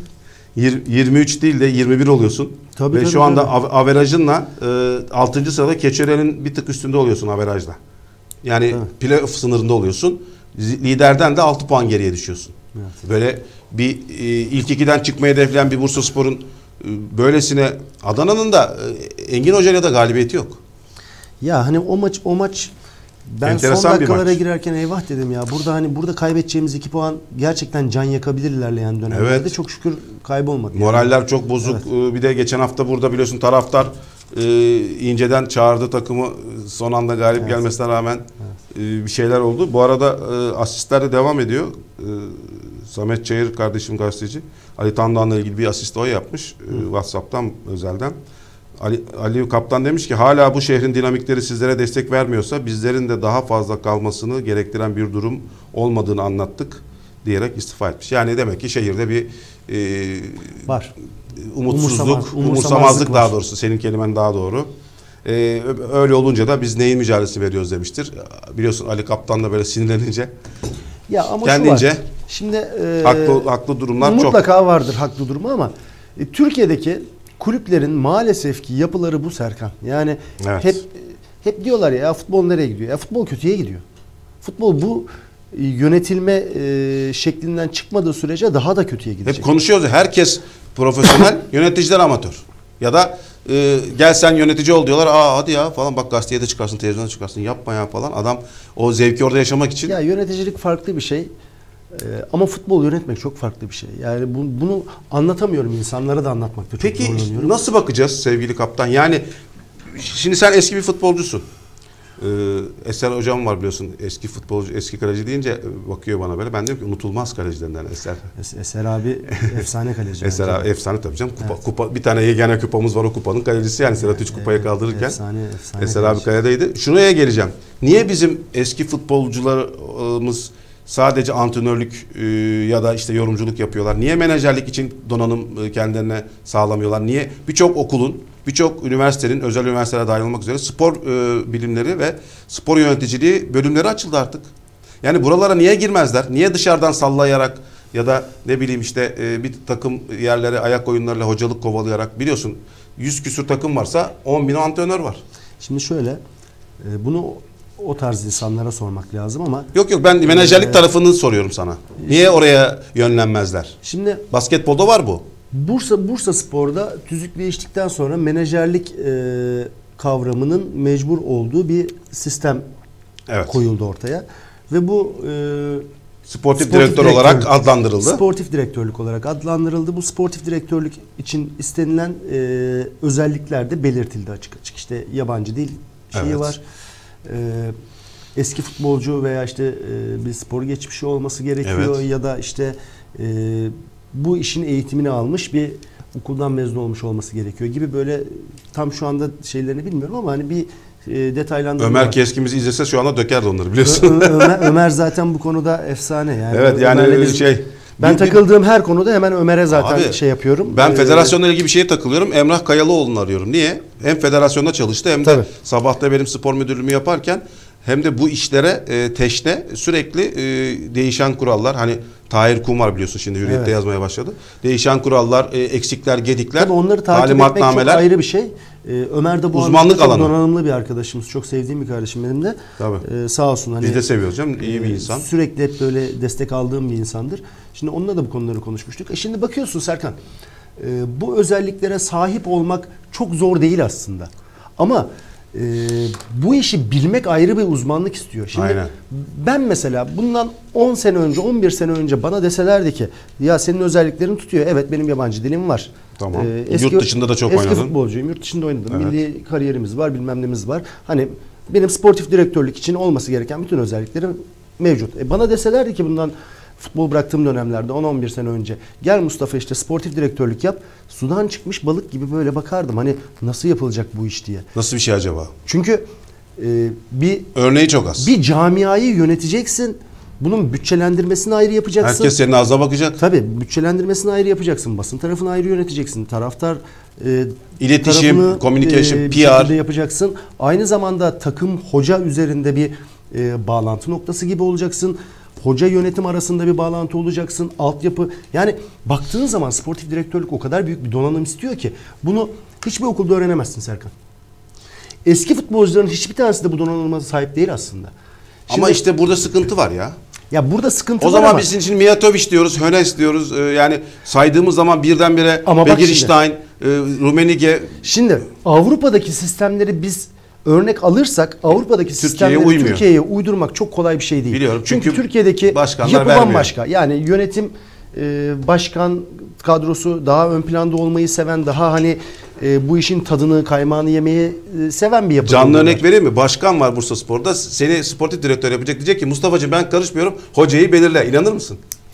23 değil de 21 oluyorsun. Ve şu anda averajınla 6. sırada Keçiören'in bir tık üstünde oluyorsun averajla. Yani playoff sınırında oluyorsun. Liderden de 6 puan geriye düşüyorsun. Evet. Böyle bir ilk 2'den çıkmayı hedefleyen bir Bursaspor'un böylesine Adana'nın da Engin Hoca'yla da galibiyeti yok. Ya hani o maç ben enteresan son dakikalara maç. Girerken eyvah dedim ya. Burada kaybedeceğimiz 2 puan gerçekten can yakabilir ilerleyen dönemlerde. Evet. Çok şükür kaybolmadı. Moraller yani. çok bozuk. Evet. Bir de geçen hafta burada biliyorsun taraftar inceden çağırdı takımı son anda galip gelmesine rağmen bir şeyler oldu. Bu arada asistler de devam ediyor. Samet Çayır kardeşim gazeteci. Ali Tandoğan'la ilgili bir asist o yapmış. WhatsApp'tan özelden. Ali Kaptan demiş ki hala bu şehrin dinamikleri sizlere destek vermiyorsa bizlerin de daha fazla kalmasını gerektiren bir durum olmadığını anlattık diyerek istifa etmiş. Yani demek ki şehirde bir var. Umursamazlık daha doğrusu. Senin kelimen daha doğru. Öyle olunca da biz neyin mücadelesini veriyoruz demiştir. Biliyorsun Ali Kaptan da böyle sinirlenince ya ama kendince şu var. Şimdi haklı durumlar mutlaka vardır haklı durumu ama Türkiye'deki kulüplerin maalesef ki yapıları bu Serkan. Yani evet. hep diyorlar ya futbol nereye gidiyor? Ya futbol kötüye gidiyor. Futbol bu yönetilme şeklinden çıkmadığı sürece daha da kötüye gidecek. Hep konuşuyoruz ya, herkes profesyonel, yöneticiler amatör. Ya da gel sen yönetici ol diyorlar. Hadi ya falan, bak gazeteye de çıkarsın, televizyona da çıkarsın, yapma ya falan. Adam o zevki orada yaşamak için. Ya yöneticilik farklı bir şey. Ama futbol yönetmek çok farklı bir şey. Yani bunu anlatamıyorum, insanlara da anlatmakta çok zorlanıyorum. Peki nasıl bakacağız sevgili kaptan? Yani şimdi sen eski bir futbolcusun. Eser hocam var biliyorsun, eski futbolcu, eski kaleci deyince bakıyor bana böyle. Ben diyorum ki unutulmaz kalecilerinden Eser. Eser abi efsane kaleci. Eser abi efsane tabii canım. Kupa, bir tane yegane kupamız var, o kupanın kalecisi yani. Serhat 3 kupayı kaldırırken. Efsane Eser abi kaledeydi. Şuraya geleceğim. Niye bizim eski futbolcularımız sadece antrenörlük ya da işte yorumculuk yapıyorlar? Niye menajerlik için donanım kendilerine sağlamıyorlar? Niye birçok okulun, birçok üniversitenin, özel üniversitelere dahil olmak üzere spor bilimleri ve spor yöneticiliği bölümleri açıldı artık. Yani buralara niye girmezler? Niye dışarıdan sallayarak ya da ne bileyim işte bir takım yerlere ayak oyunlarıyla hocalık kovalayarak, biliyorsun 100 küsür takım varsa 10.000 antrenör var. Şimdi şöyle, bunu o tarz insanlara sormak lazım ama... Yok ben menajerlik tarafını soruyorum sana. Niye oraya yönlenmezler? Şimdi basketbolda var bu. Bursa Spor'da tüzük değiştikten sonra menajerlik kavramının mecbur olduğu bir sistem koyuldu ortaya. Ve bu sportif direktör olarak adlandırıldı. Sportif direktörlük olarak adlandırıldı. Bu sportif direktörlük için istenilen özellikler de belirtildi açık açık. İşte yabancı dil şeyi var. Eski futbolcu veya işte bir spor geçmişi olması gerekiyor ya da işte bu işin eğitimini almış bir okuldan mezun olmuş olması gerekiyor gibi, böyle tam şu anda şeylerini bilmiyorum ama hani bir detaylandırma Ömer var. Keskimiz izlese şu anda dökerdi onları, biliyorsun. Ömer zaten bu konuda efsane yani. Evet yani ben takıldığım her konuda hemen Ömer'e zaten şey yapıyorum. Ben federasyonla ilgili bir şeye takılıyorum. Emrah Kayalıoğlu'nu arıyorum. Niye? Hem federasyonda çalıştı hem de sabahta benim spor müdürlüğümü yaparken hem de bu işlere teşne sürekli değişen kurallar. Hani Tahir Kum var biliyorsun, şimdi Hürriyet'te yazmaya başladı. Değişen kurallar, eksikler, gedikler, tabii onları takip etmek çok ayrı bir şey. Ömer de bu uzmanlık çok alanı. Donanımlı bir arkadaşımız. Çok sevdiğim bir kardeşim benim de. Sağ olsun. Hani, biz de seviyoruz canım. İyi bir insan. Sürekli hep böyle destek aldığım bir insandır. Şimdi onunla da bu konuları konuşmuştuk. Şimdi bakıyorsun Serkan, bu özelliklere sahip olmak çok zor değil aslında. Ama bu işi bilmek ayrı bir uzmanlık istiyor. Şimdi ben mesela bundan 10 sene önce, 11 sene önce bana deselerdi ki ya senin özelliklerin tutuyor. Evet, benim yabancı dilim var. Tamam. Yurt dışında da çok oynadın. Eski futbolcuyum. Yurt dışında oynadım. Milli kariyerimiz var, bilmem nemiz var. Hani benim sportif direktörlük için olması gereken bütün özelliklerim mevcut. Bana deselerdi ki bundan futbol bıraktığım dönemlerde 10-11 sene önce gel Mustafa işte sportif direktörlük yap. Sudan çıkmış balık gibi böyle bakardım. Hani nasıl yapılacak bu iş diye. Nasıl bir şey acaba? Çünkü bir örneği çok az. Bir camiayı yöneteceksin. Bunun bütçelendirmesini ayrı yapacaksın. Herkes senin ağzına bakacak. Tabii, bütçelendirmesini ayrı yapacaksın. Basın tarafını ayrı yöneteceksin. Taraftar iletişim, communication, bir PR yapacaksın. Aynı zamanda takım hoca üzerinde bir bağlantı noktası gibi olacaksın. Hoca yönetim arasında bir bağlantı olacaksın. Altyapı. Yani baktığın zaman sportif direktörlük o kadar büyük bir donanım istiyor ki bunu hiçbir okulda öğrenemezsin Serkan. Eski futbolcuların hiçbir tanesi de bu donanıma sahip değil aslında. Şimdi, ama işte burada sıkıntı var ya. Ya burada sıkıntı var. O zaman biz şimdi Mijatovic diyoruz, Hönes diyoruz. Yani saydığımız zaman birdenbire Begiristain, Rummenigge. Şimdi Avrupa'daki sistemleri biz örnek alırsak Avrupa'daki sistemleri Türkiye'ye uydurmak çok kolay bir şey değil. Biliyorum. Çünkü Türkiye'deki yapı bambaşka. Yani yönetim, başkan kadrosu daha ön planda olmayı seven, daha hani bu işin tadını, kaymağını yemeyi seven bir yapı. Canlı örnek vereyim mi? Başkan var Bursaspor'da, seni sportif direktör yapacak, diyecek ki Mustafa'cığım ben karışmıyorum, hocayı belirle. İnanır mısın?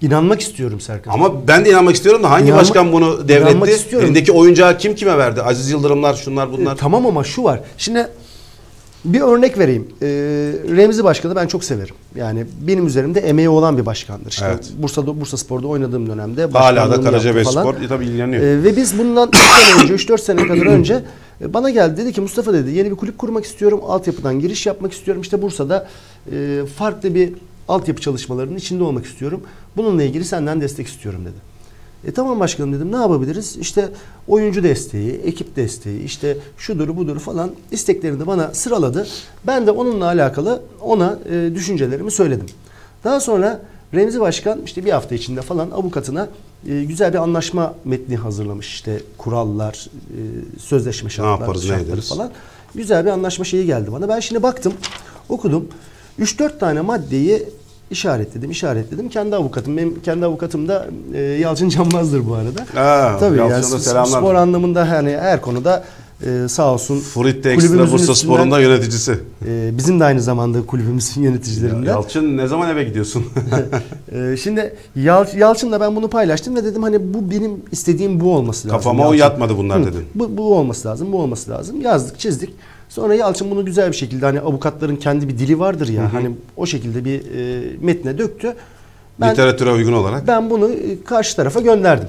İnanmak istiyorum Serkan. Ama ben de inanmak istiyorum da hangi başkan bunu devretti? Elindeki oyuncağı kim kime verdi? Aziz Yıldırımlar, şunlar bunlar. Tamam ama şu var. Şimdi bir örnek vereyim. Remzi Başkan'ı ben çok severim. Yani benim üzerimde emeği olan bir başkandır. İşte Evet. Bursa Spor'da oynadığım dönemde hala da Karacabeyspor tabii ilgileniyor. Ve biz bundan 3 sene önce, 3-4 sene kadar önce bana geldi, dedi ki Mustafa dedi yeni bir kulüp kurmak istiyorum. Altyapıdan giriş yapmak istiyorum. İşte Bursa'da farklı bir altyapı çalışmalarının içinde olmak istiyorum. Bununla ilgili senden destek istiyorum dedi. Tamam başkanım dedim, ne yapabiliriz? İşte oyuncu desteği, ekip desteği, işte şudur budur falan isteklerini de bana sıraladı. Ben de onunla alakalı ona düşüncelerimi söyledim. Daha sonra Remzi Başkan işte bir hafta içinde falan avukatına güzel bir anlaşma metni hazırlamış. İşte kurallar, sözleşme şartları falan. Güzel bir anlaşma şeyi geldi bana. Ben şimdi baktım, okudum. 3-4 tane maddeyi işaretledim. Kendi avukatım. Benim kendi avukatım da Yalçın Canmaz'dır bu arada. Tabii yani spor anlamında hani her konuda sağ olsun. Fruit Extra Bursa Spor'un da yöneticisi. Bizim de aynı zamanda kulübümüzün yöneticilerinden. Yalçın ne zaman eve gidiyorsun? Şimdi Yalçın'la ben bunu paylaştım ve dedim hani bu benim istediğim bu olması lazım. Kafama o yatmadı bunlar dedim. Bu olması lazım. Yazdık, çizdik. Sonra Yalçın bunu güzel bir şekilde, hani avukatların kendi bir dili vardır ya, hani o şekilde bir metne döktü. Literatüre uygun olarak. Ben bunu karşı tarafa gönderdim.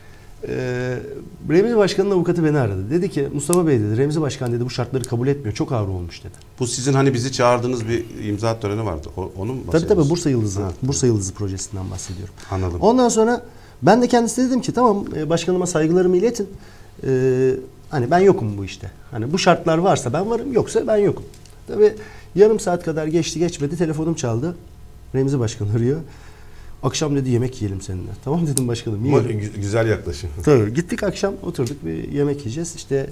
Remzi Başkan'ın avukatı beni aradı. Dedi ki Mustafa Bey dedi, Remzi Başkan dedi bu şartları kabul etmiyor. Çok ağır olmuş dedi. Bu sizin hani bizi çağırdığınız bir imza töreni vardı. Onun mu bahsediyorsunuz? Tabii Bursa Yıldızı. Bursa Yıldızı projesinden bahsediyorum. Anladım. Ondan sonra ben de kendisine dedim ki tamam başkanıma saygılarımı iletin. Hani ben yokum bu işte. Hani bu şartlar varsa ben varım, yoksa ben yokum. Tabii yarım saat kadar geçmedi, telefonum çaldı. Remzi Başkan arıyor. Akşam dedi yemek yiyelim seninle. Tamam dedim başkanım. Güzel yaklaşım. Tabii gittik, akşam oturduk, bir yemek yiyeceğiz. İşte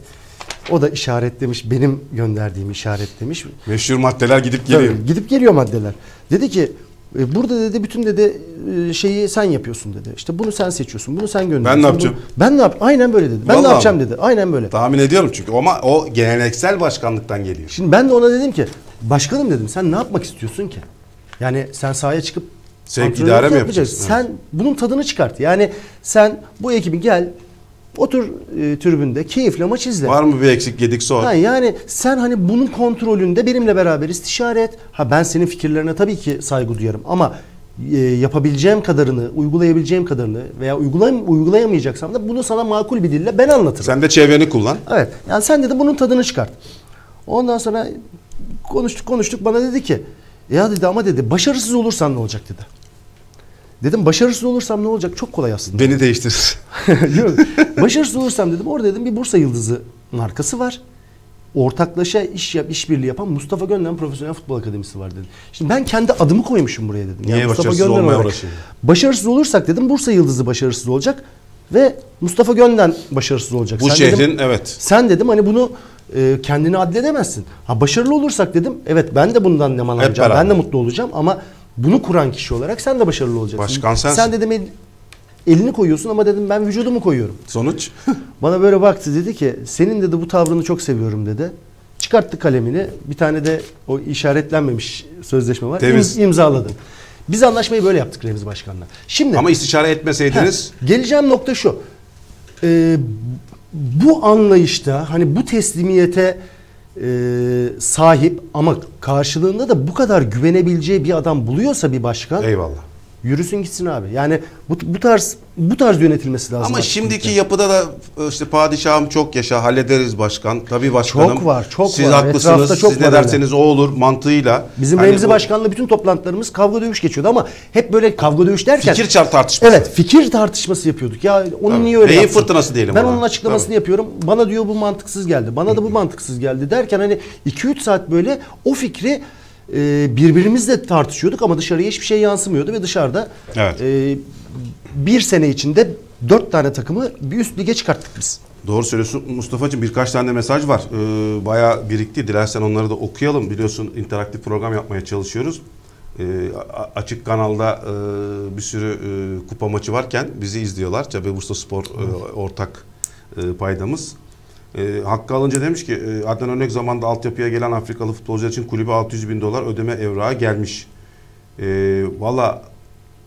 o da işaretlemiş, benim gönderdiğimi işaretlemiş. Meşhur maddeler gidip geliyor. Tabii, gidip geliyor maddeler. Dedi ki burada dedi bütün dedi şeyi sen yapıyorsun dedi. İşte bunu sen seçiyorsun, bunu sen gönderiyorsun. Ben ne yapacağım? Ben ne yapayım? Aynen böyle dedi. Ben Vallahi ne yapacağım dedi. Aynen böyle. Tahmin ediyorum çünkü ama o geleneksel başkanlıktan geliyor. Şimdi ben de ona dedim ki başkanım dedim, sen ne yapmak istiyorsun ki? Yani sen sahaya çıkıp sevk idare mi yapacaksın? Sen bunun tadını çıkart. Yani sen bu ekibi gel, otur tribünde keyifle maç izle. Var mı bir eksik gedik sor. Yani sen hani bunun kontrolünde benimle beraber istişare et. Ben senin fikirlerine tabii ki saygı duyarım ama yapabileceğim kadarını, uygulayabileceğim kadarını veya uygulayamayacaksam da bunu sana makul bir dille ben anlatırım. Sen de çevreni kullan. Evet. Yani sen dedi bunun tadını çıkart. Ondan sonra konuştuk. Bana dedi ki ya dedi ama dedi başarısız olursan ne olacak dedi. Dedim başarısız olursam ne olacak? Çok kolay aslında. Beni değiştirir. Başarısız olursam dedim orada dedim bir Bursa Yıldızı markası var. Ortaklaşa işbirliği yapan Mustafa Gönlen Profesyonel Futbol Akademisi var dedim. Şimdi ben kendi adımı koymuşum buraya dedim. Niye yani başarısız olmaya uğraşayım? Başarısız olursak dedim Bursa Yıldızı başarısız olacak ve Mustafa Gönlen başarısız olacak. Bu şehrin evet. Sen dedim hani bunu kendini adledemezsin. Başarılı olursak dedim evet ben de bundan nemalanacağım. Ben de mutlu olacağım ama bunu kuran kişi olarak sen de başarılı olacaksın. Başkan sensin. Sen dedim elini koyuyorsun ama dedim ben vücudumu koyuyorum. Sonuç? Bana böyle baktı, dedi ki senin dedi bu tavrını çok seviyorum dedi. Çıkarttı kalemini, bir tane de o işaretlenmemiş sözleşme var. İmzaladım. Biz anlaşmayı böyle yaptık Remzi Başkan'la. Şimdi ama istişare etmeseydiniz. Geleceğim nokta şu. Bu anlayışta hani bu teslimiyete sahip ama karşılığında da bu kadar güvenebileceği bir adam buluyorsa bir başkan. Eyvallah. Yürüsün gitsin abi. Yani bu tarz yönetilmesi lazım. Ama şimdiki yapıda da işte padişahım çok yaşa, hallederiz başkan. Tabii başkanım. Çok var. Siz haklısınız. Siz ne derseniz o olur mantığıyla. Bizim Remzi Başkan'la bütün toplantılarımız kavga dövüş geçiyordu ama hep böyle kavga dövüş derken fikir tartışması. Evet, fikir tartışması yapıyorduk. Ya onun tabii. Niye öyle Beyin yaptın? fırtınası diyelim Ben ona. onun açıklamasını yapıyorum. Bana diyor bu mantıksız geldi. Bana da bu mantıksız geldi derken hani 2-3 saat böyle o fikri birbirimizle tartışıyorduk ama dışarıya hiçbir şey yansımıyordu ve dışarıda bir sene içinde 4 tane takımı bir üst lige çıkarttık biz. Doğru söylüyorsun Mustafa'cığım, birkaç tane mesaj var. Bayağı birikti. Dilersen onları da okuyalım. Biliyorsun interaktif program yapmaya çalışıyoruz. Açık kanalda bir sürü kupa maçı varken bizi izliyorlar. Tabii Bursa Spor ortak paydamız. Hakkı alınca demiş ki Adnan Örnek zamanında altyapıya gelen Afrikalı futbolcular için kulübe $600.000 ödeme evrağı gelmiş. Valla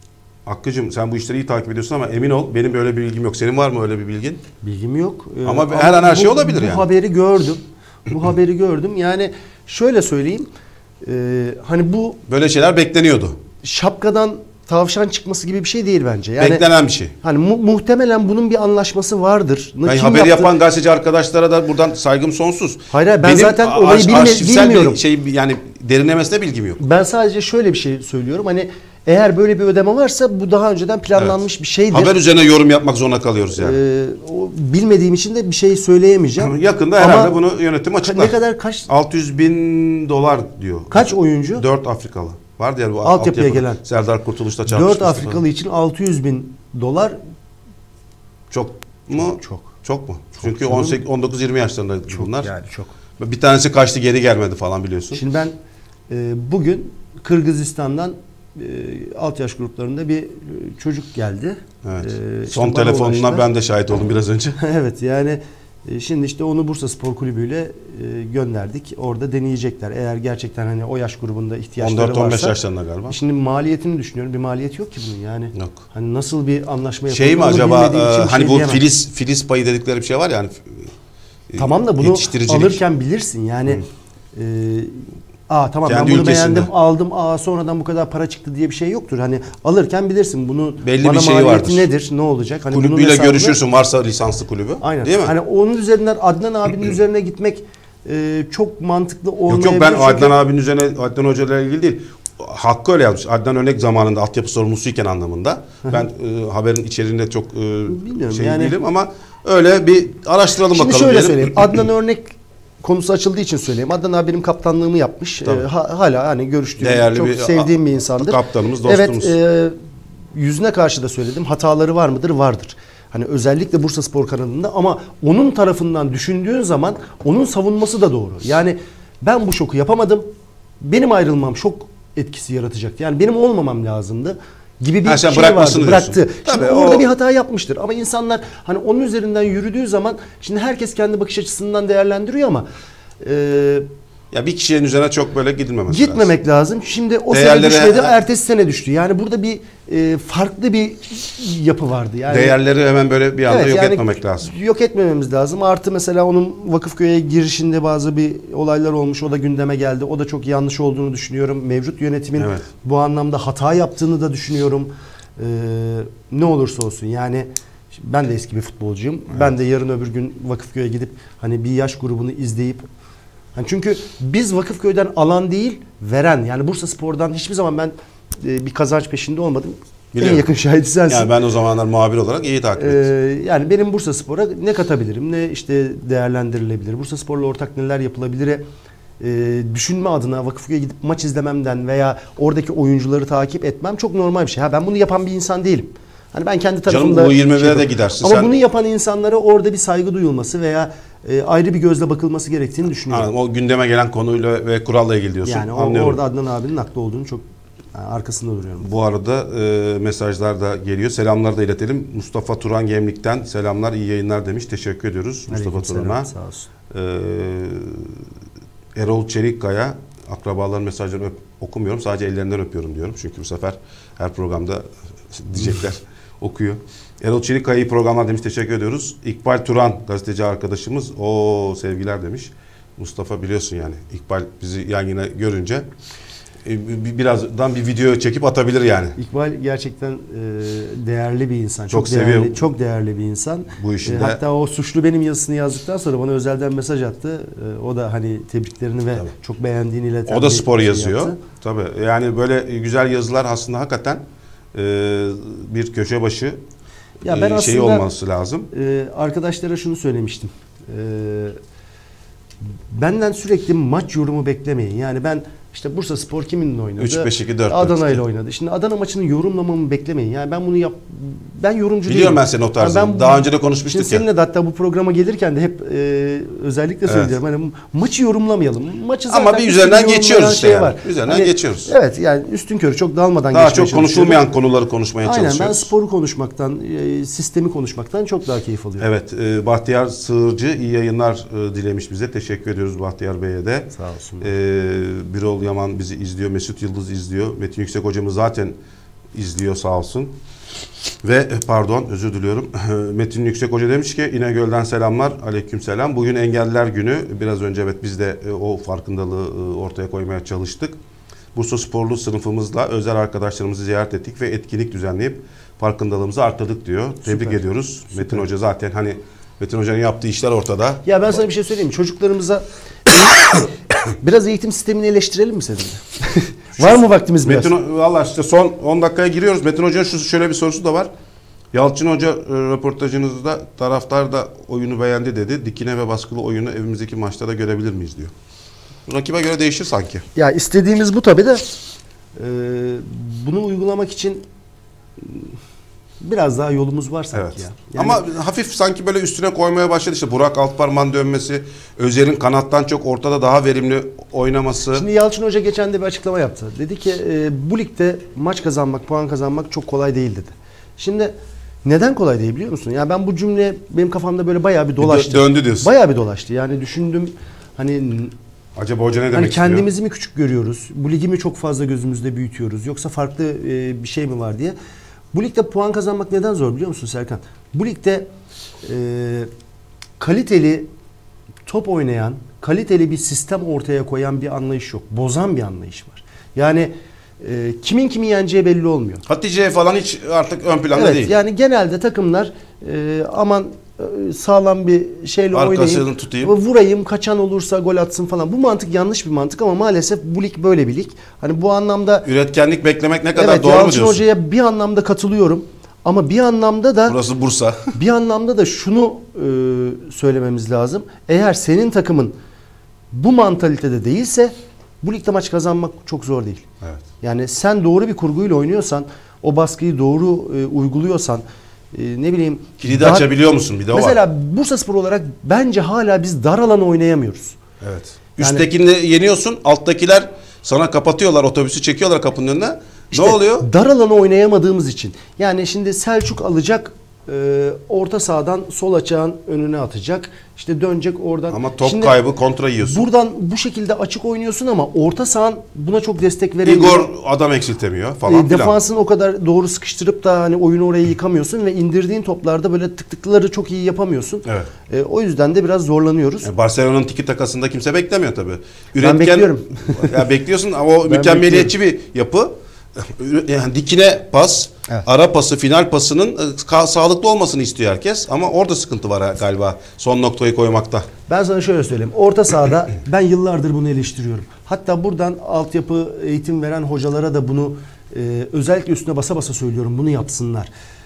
Hakkı'cığım sen bu işleri iyi takip ediyorsun ama emin ol benim böyle bir bilgim yok. Senin var mı öyle bir bilgin? Bilgim yok. Ama her an her şey olabilir yani. Bu haberi gördüm. Bu haberi gördüm. Yani şöyle söyleyeyim. Hani bu Böyle şeyler bekleniyordu. şapkadan tavşan çıkması gibi bir şey değil bence. Yani Beklenen bir şey. hani muhtemelen bunun bir anlaşması vardır. Ben Kim haberi yaptı? yapan gazeteci arkadaşlara da buradan saygım sonsuz. Hayır, ben Benim zaten olayı arşivsel bilmiyorum. bir şey yani derinlemesine bilgim yok. Ben sadece şöyle bir şey söylüyorum. Hani eğer böyle bir ödeme varsa bu daha önceden planlanmış bir şeydir. Haber üzerine yorum yapmak zorunda kalıyoruz yani. O bilmediğim için de bir şey söyleyemeyeceğim. Yakında herhalde bunu yönetim açıklar. Ne kadar, kaç 600.000 dolar diyor. kaç oyuncu? 4 Afrikalı. Vardı yani bu Altyapıya altyapı. gelen. Serdar Kurtuluş'ta çarpışmıştı. 4 Afrikalı için 600.000 dolar Çok mu? Çok mu? Çünkü 19-20 yaşlarındaydı bunlar. yani çok. Bir tanesi kaçtı geri gelmedi falan biliyorsun. Şimdi ben bugün Kırgızistan'dan alt yaş gruplarında bir çocuk geldi. Evet. İşte Son bana telefonundan ulaştılar. ben de şahit oldum biraz önce. Evet yani şimdi işte onu Bursa Spor Kulübü'yle gönderdik. Orada deneyecekler. Eğer gerçekten hani o yaş grubunda ihtiyaçları 14-15 varsa. yaşlarında galiba. Şimdi maliyetini düşünüyorum. Bir maliyet yok ki bunun yani. Yok. Hani nasıl bir anlaşma yapılır? Şey mi onu acaba bilmediğim için bir hani şey bu diyemem. filiz payı dedikleri bir şey var yani. Tamam da bunu Yetiştiricilik. alırken bilirsin yani. Tamam Kendi ben bunu ülkesinde. beğendim aldım sonradan bu kadar para çıktı diye bir şey yoktur. Hani alırken bilirsin bunu Belli bana bir şeyi maliyeti vardır. nedir ne olacak. Hani bunun Kulübüyle hesabını- görüşürsün varsa lisanslı kulübü. Aynen. Değil mi? Hani onun üzerinden Adnan abinin üzerine gitmek çok mantıklı olmayabilir. Yok ben Çünkü- Adnan abinin üzerine Adnan Hoca'yla ilgili değil. Hakkı öyle yazmış. Adnan Örnek zamanında altyapı sorumlusuyken anlamında. Ben haberin içeriğinde çok şey yani- değilim ama öyle bir araştıralım Şimdi bakalım. şöyle diyelim. söyleyeyim. Adnan Örnek konusu açıldığı için söyleyeyim. Adnan abi benim kaptanlığımı yapmış. Tabii. Hala hani görüştüğüm, Değerli çok bir sevdiğim bir insandır. kaptanımız, dostumuz. Evet, yüzüne karşı da söyledim. Hataları var mıdır? Vardır. Hani özellikle Bursa Spor kanalında ama onun tarafından düşündüğün zaman onun savunması da doğru. Yani ben bu şoku yapamadım. Benim ayrılmam şok etkisi yaratacaktı. Yani benim olmamam lazımdı gibi bir Ha, sen şey bırakmasını vardı. Bıraktı. diyorsun. Şimdi Tabii, orada o- bir hata yapmıştır. Ama insanlar hani onun üzerinden yürüdüğü zaman şimdi herkes kendi bakış açısından değerlendiriyor ama Ya bir kişinin üzerine çok böyle gidilmemesi lazım. gitmemek lazım. Şimdi o sene Değerlere- düşmedi, ertesi sene düştü. Yani burada bir farklı bir yapı vardı. Yani Değerleri hemen böyle bir anda evet, yok yani etmemek lazım. Yok etmememiz lazım. Artı mesela onun Vakıfköy'e girişinde bazı bir olaylar olmuş. O da gündeme geldi. O da çok yanlış olduğunu düşünüyorum. Mevcut yönetimin Evet. bu anlamda hata yaptığını da düşünüyorum. Ne olursa olsun yani ben de eski bir futbolcuyum. Evet. Ben de yarın öbür gün Vakıfköy'e gidip hani bir yaş grubunu izleyip hani çünkü biz Vakıfköy'den alan değil veren yani Bursa Spor'dan hiçbir zaman ben bir kazanç peşinde olmadım. Biliyorum. En yakın şahidi sensin. Yani ben o zamanlar muhabir olarak iyi takip ettim. Yani benim Bursa Spor'a ne katabilirim, ne işte değerlendirilebilir, Bursa Spor'la ortak neler yapılabilir düşünme adına Vakıfköy'e gidip maç izlememden veya oradaki oyuncuları takip etmem çok normal bir şey. Ben bunu yapan bir insan değilim. Hani ben kendi tarafımda... Canım U21'e de yapıyorum. gidersin. Ama Sen- bunu yapan insanlara orada bir saygı duyulması veya ayrı bir gözle bakılması gerektiğini düşünüyorum. Anladım. O gündeme gelen konuyla ve kuralla ilgili diyorsun. Yani Anlıyorum. orada Adnan abinin haklı olduğunu çok arkasında duruyorum. Bu arada mesajlar da geliyor. Selamlar da iletelim. Mustafa Turan Gemlik'ten selamlar, iyi yayınlar demiş. Teşekkür ediyoruz Mustafa Aleykümselam, Turan'a. sağ olsun. Erol Çelikkaya, akrabaların mesajlarını okumuyorum. Sadece ellerinden öpüyorum diyorum. Çünkü bu sefer her programda diyecekler okuyor. Erol Çelikkaya iyi programlar demiş. Teşekkür ediyoruz. İkbal Turan gazeteci arkadaşımız. O sevgiler demiş. Mustafa biliyorsun yani. İkbal bizi yan yana görünce birazdan bir video çekip atabilir yani. İkbal gerçekten değerli bir insan. Çok değerli, seviyorum. çok değerli bir insan. Bu işinde. Hatta o suçlu benim yazısını yazdıktan sonra bana özelden mesaj attı. O da hani tebriklerini ve Tabii. çok beğendiğini ileten O da bir spor şey yazıyor. yaptı. Tabii. Yani böyle güzel yazılar aslında hakikaten bir köşe başı Ya ben şeyi aslında olması lazım. arkadaşlara şunu söylemiştim. Benden sürekli maç yorumu beklemeyin. Yani ben işte Bursa Spor kiminle oynadı? 3-5-2-4-4 Adana ile işte. oynadı. Şimdi Adana maçını yorumlamamı beklemeyin. Yani ben bunu ben yorumcu değilim. Biliyorum ben senin o tarzını. Yani Daha önce de konuşmuştuk şimdi ya. seninle de hatta bu programa gelirken de hep özellikle Evet. söylüyorum. Hani maçı yorumlamayalım. Maçı zaten Ama bir üzerinden yorumlayan geçiyoruz işte şey yani. var. Üzerinden Hani, geçiyoruz. Evet yani üstünkörü çok dalmadan Daha geçmeye çok konuşulmayan çalışıyorum. konuları konuşmaya Aynen ben çalışıyoruz. sporu konuşmaktan, sistemi konuşmaktan çok daha keyif alıyorum. Evet, Bahtiyar Sığırcı iyi yayınlar dilemiş bize. Teşekkür ediyoruz Bahtiyar Bey'e de. Sağ olsun. Birol Yaman bizi izliyor, Mesut Yıldız izliyor. Metin Yüksek hocamız zaten izliyor sağ olsun. Ve pardon, özür diliyorum. Metin Yüksek Hoca demiş ki İnegöl'den selamlar. Aleykümselam. Bugün Engelliler Günü. Biraz önce evet biz de o farkındalığı ortaya koymaya çalıştık. Bursa sporlu sınıfımızla özel arkadaşlarımızı ziyaret ettik ve etkinlik düzenleyip farkındalığımızı arttırdık diyor. Tebrik Süper. ediyoruz. Süper. Metin Hoca zaten hani Metin Hoca'nın yaptığı işler ortada. Ya ben sana bir şey söyleyeyim mi? Çocuklarımıza biraz eğitim sistemini eleştirelim mi seninle? Var mı vaktimiz biraz? Metin, valla işte son 10 dakikaya giriyoruz. Metin Hoca'nın şöyle bir sorusu da var. Yalçın Hoca röportajınızda taraftar da oyunu beğendi dedi. Dikine ve baskılı oyunu evimizdeki maçta da görebilir miyiz diyor. Rakibe göre değişir sanki. Ya istediğimiz bu tabii de bunu uygulamak için biraz daha yolumuz var sanki Evet. ya. Yani, ama hafif sanki böyle üstüne koymaya başladı. İşte Burak Altıparmak'ın dönmesi, Özer'in kanattan çok ortada daha verimli oynaması. şimdi Yalçın Hoca geçen de bir açıklama yaptı. Dedi ki bu ligde maç kazanmak, puan kazanmak çok kolay değil dedi. Şimdi neden kolay değil biliyor musun? Ya ben bu cümle benim kafamda böyle bayağı bir dolaştı. Döndü diyorsun. Bayağı bir dolaştı. Yani düşündüm hani Acaba hoca ne demek hani istiyor? kendimizi mi küçük görüyoruz? Bu ligi mi çok fazla gözümüzde büyütüyoruz? Yoksa farklı bir şey mi var diye. Bu ligde puan kazanmak neden zor biliyor musun Serkan? Bu ligde kaliteli top oynayan, kaliteli bir sistem ortaya koyan bir anlayış yok. Bozan bir anlayış var. Yani kimin kimi yeneceği belli olmuyor. Hatice falan hiç artık ön planda Evet, değil. yani genelde takımlar aman sağlam bir şeyle Arkasını oynayayım, tutayım. vurayım, kaçan olursa gol atsın falan. Bu mantık yanlış bir mantık ama maalesef bu lig böyle bir lig. Hani bu anlamda Üretkenlik beklemek ne kadar evet, doğru mu Yalçın diyorsun? Hoca'ya bir anlamda katılıyorum. Ama bir anlamda da Burası Bursa. bir anlamda da şunu söylememiz lazım. Eğer senin takımın bu mantalitede değilse bu ligde maç kazanmak çok zor değil. Evet. Yani sen doğru bir kurguyla oynuyorsan, o baskıyı doğru uyguluyorsan, ne bileyim... Kilidi açabiliyor musun? Bir de o var. Mesela Bursaspor olarak bence hala biz dar alan oynayamıyoruz. Evet. Yani- Üsttekini yeniyorsun, alttakiler sana kapatıyorlar, otobüsü çekiyorlar kapının önüne. İşte ne oluyor? dar alanı oynayamadığımız için. Yani şimdi Selçuk alacak, orta sahadan sol açağın önüne atacak. İşte dönecek oradan. Ama top Şimdi kaybı, kontra yiyorsun. buradan bu şekilde açık oynuyorsun ama orta sahan buna çok destek veremiyor. Igor adam eksiltemiyor falan filan. Defansın o kadar doğru sıkıştırıp da hani oyunu oraya yıkamıyorsun ve indirdiğin toplarda böyle tık tıkları çok iyi yapamıyorsun. Evet. O yüzden de biraz zorlanıyoruz. Barcelona'nın tiki takasında kimse beklemiyor tabii. Ben bekliyorum. Ya bekliyorsun ama o mükemmeliyetçi bir yapı. Yani dikine pas, Evet. ara pası, final pasının sağlıklı olmasını istiyor herkes. Ama orada sıkıntı var galiba son noktayı koymakta. Ben sana şöyle söyleyeyim. Orta sahada ben yıllardır bunu eleştiriyorum. Hatta buradan altyapı eğitim veren hocalara da bunu özellikle üstüne basa basa söylüyorum. Bunu yapsınlar.